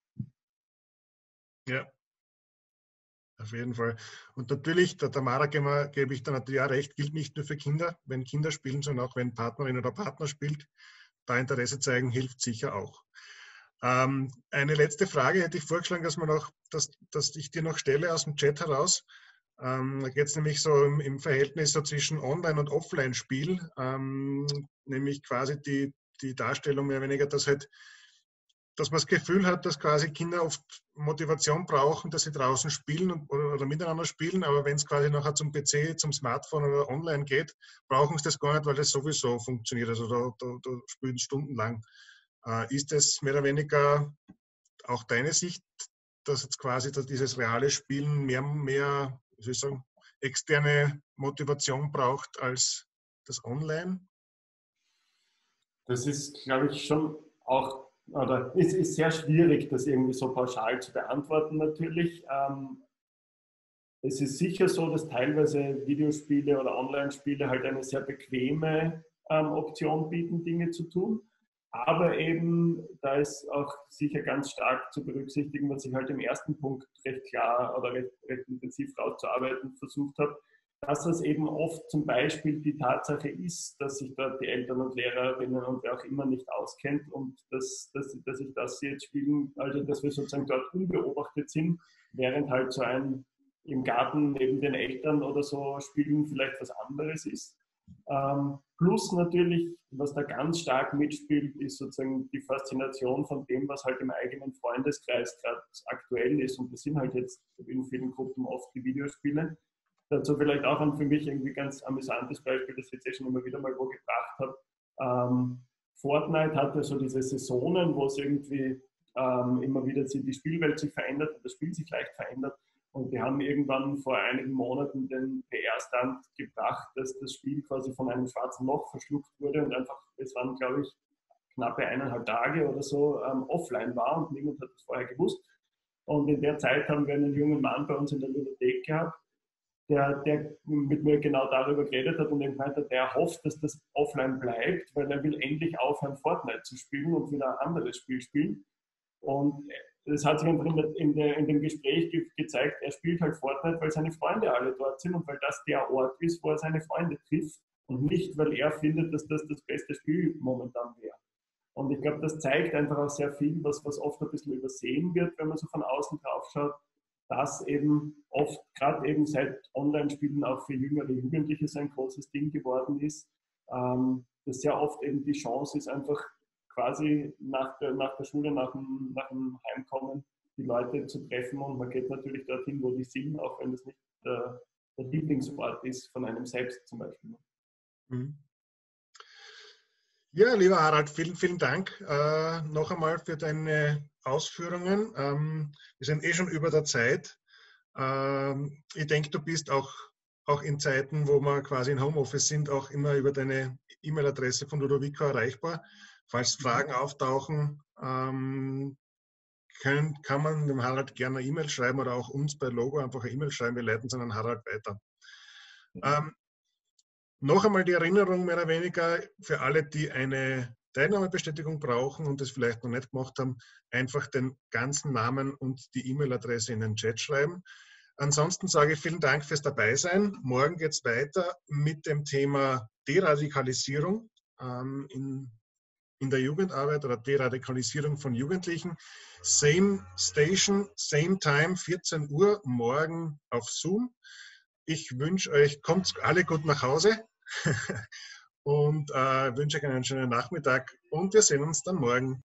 Ja, auf jeden Fall. Und natürlich, der Tamara gebe ich dann natürlich auch recht, gilt nicht nur für Kinder, wenn Kinder spielen, sondern auch wenn Partnerin oder Partner spielt. Da Interesse zeigen hilft sicher auch. Ähm, eine letzte Frage hätte ich vorgeschlagen, dass, man noch, dass, dass ich dir noch stelle aus dem Chat heraus. Ähm, da geht es nämlich so im, im Verhältnis so zwischen Online- und Offline-Spiel, ähm, nämlich quasi die, die Darstellung mehr oder weniger, dass halt dass man das Gefühl hat, dass quasi Kinder oft Motivation brauchen, dass sie draußen spielen und, oder, oder miteinander spielen, aber wenn es quasi nachher zum P C, zum Smartphone oder online geht, brauchen sie das gar nicht, weil das sowieso funktioniert. Also da, da, da spielen stundenlang. Äh, ist das mehr oder weniger auch deine Sicht, dass jetzt quasi dass dieses reale Spielen mehr, mehr, wie soll ich sagen, externe Motivation braucht als das Online? Das ist, glaube ich, schon auch, oder es ist sehr schwierig, das irgendwie so pauschal zu beantworten natürlich. Ähm, es ist sicher so, dass teilweise Videospiele oder Online-Spiele halt eine sehr bequeme ähm, Option bieten, Dinge zu tun. Aber eben, da ist auch sicher ganz stark zu berücksichtigen, was ich halt im ersten Punkt recht klar oder recht, recht intensiv rauszuarbeiten versucht habe, dass es eben oft zum Beispiel die Tatsache ist, dass sich dort die Eltern und Lehrerinnen und wer auch immer nicht auskennt und dass, dass, dass ich das jetzt spielen, also dass wir sozusagen dort unbeobachtet sind, während halt so ein im Garten neben den Eltern oder so spielen vielleicht was anderes ist. Ähm, plus natürlich, was da ganz stark mitspielt, ist sozusagen die Faszination von dem, was halt im eigenen Freundeskreis gerade aktuell ist. Und das sind halt jetzt in vielen Gruppen oft die Videospiele. Dazu vielleicht auch ein für mich irgendwie ganz amüsantes Beispiel, das ich jetzt eh schon immer wieder mal wo gebracht habe. Ähm, Fortnite hatte so diese Saisonen, wo es irgendwie ähm, immer wieder die Spielwelt sich verändert und das Spiel sich leicht verändert. Und wir haben irgendwann vor einigen Monaten den P R-Stand gebracht, dass das Spiel quasi von einem schwarzen Loch verschluckt wurde und einfach, es waren, glaube ich, knappe eineinhalb Tage oder so ähm, offline war und niemand hat das vorher gewusst. Und in der Zeit haben wir einen jungen Mann bei uns in der Bibliothek gehabt, der, der mit mir genau darüber geredet hat und eben meinte, der hofft, dass das offline bleibt, weil er will endlich aufhören, Fortnite zu spielen und wieder ein anderes Spiel spielen. Und das hat sich einfach in, der, in dem Gespräch ge gezeigt, er spielt halt Fortnite, weil seine Freunde alle dort sind und weil das der Ort ist, wo er seine Freunde trifft und nicht, weil er findet, dass das das beste Spiel momentan wäre. Und ich glaube, das zeigt einfach auch sehr viel, was, was oft ein bisschen übersehen wird, wenn man so von außen drauf schaut, dass eben oft, gerade eben seit Online-Spielen auch für jüngere Jugendliche so ein großes Ding geworden ist, ähm, dass sehr oft eben die Chance ist, einfach quasi nach der, nach der Schule, nach dem, nach dem Heimkommen, die Leute zu treffen und man geht natürlich dorthin, wo die sind, auch wenn das nicht der, der Lieblingsort ist von einem selbst zum Beispiel. Mhm. Ja, lieber Harald, vielen, vielen Dank äh, noch einmal für deine Ausführungen. Ähm, wir sind eh schon über der Zeit. Ähm, ich denke, du bist auch auch in Zeiten, wo wir quasi in Homeoffice sind, auch immer über deine E-Mail-Adresse von Ludovico erreichbar. Falls Fragen auftauchen, ähm, können, kann man dem Harald gerne eine E-Mail schreiben oder auch uns bei Logo einfach eine E-Mail schreiben. Wir leiten es an den Harald weiter. Ähm, noch einmal die Erinnerung mehr oder weniger für alle, die eine Teilnahmebestätigung brauchen und das vielleicht noch nicht gemacht haben, einfach den ganzen Namen und die E-Mail-Adresse in den Chat schreiben. Ansonsten sage ich vielen Dank fürs Dabeisein. Morgen geht es weiter mit dem Thema Deradikalisierung ähm, in, in der Jugendarbeit oder Deradikalisierung von Jugendlichen. Same Station, same time, vierzehn Uhr, morgen auf Zoom. Ich wünsche euch, kommt alle gut nach Hause und äh, wünsche euch einen schönen Nachmittag und wir sehen uns dann morgen.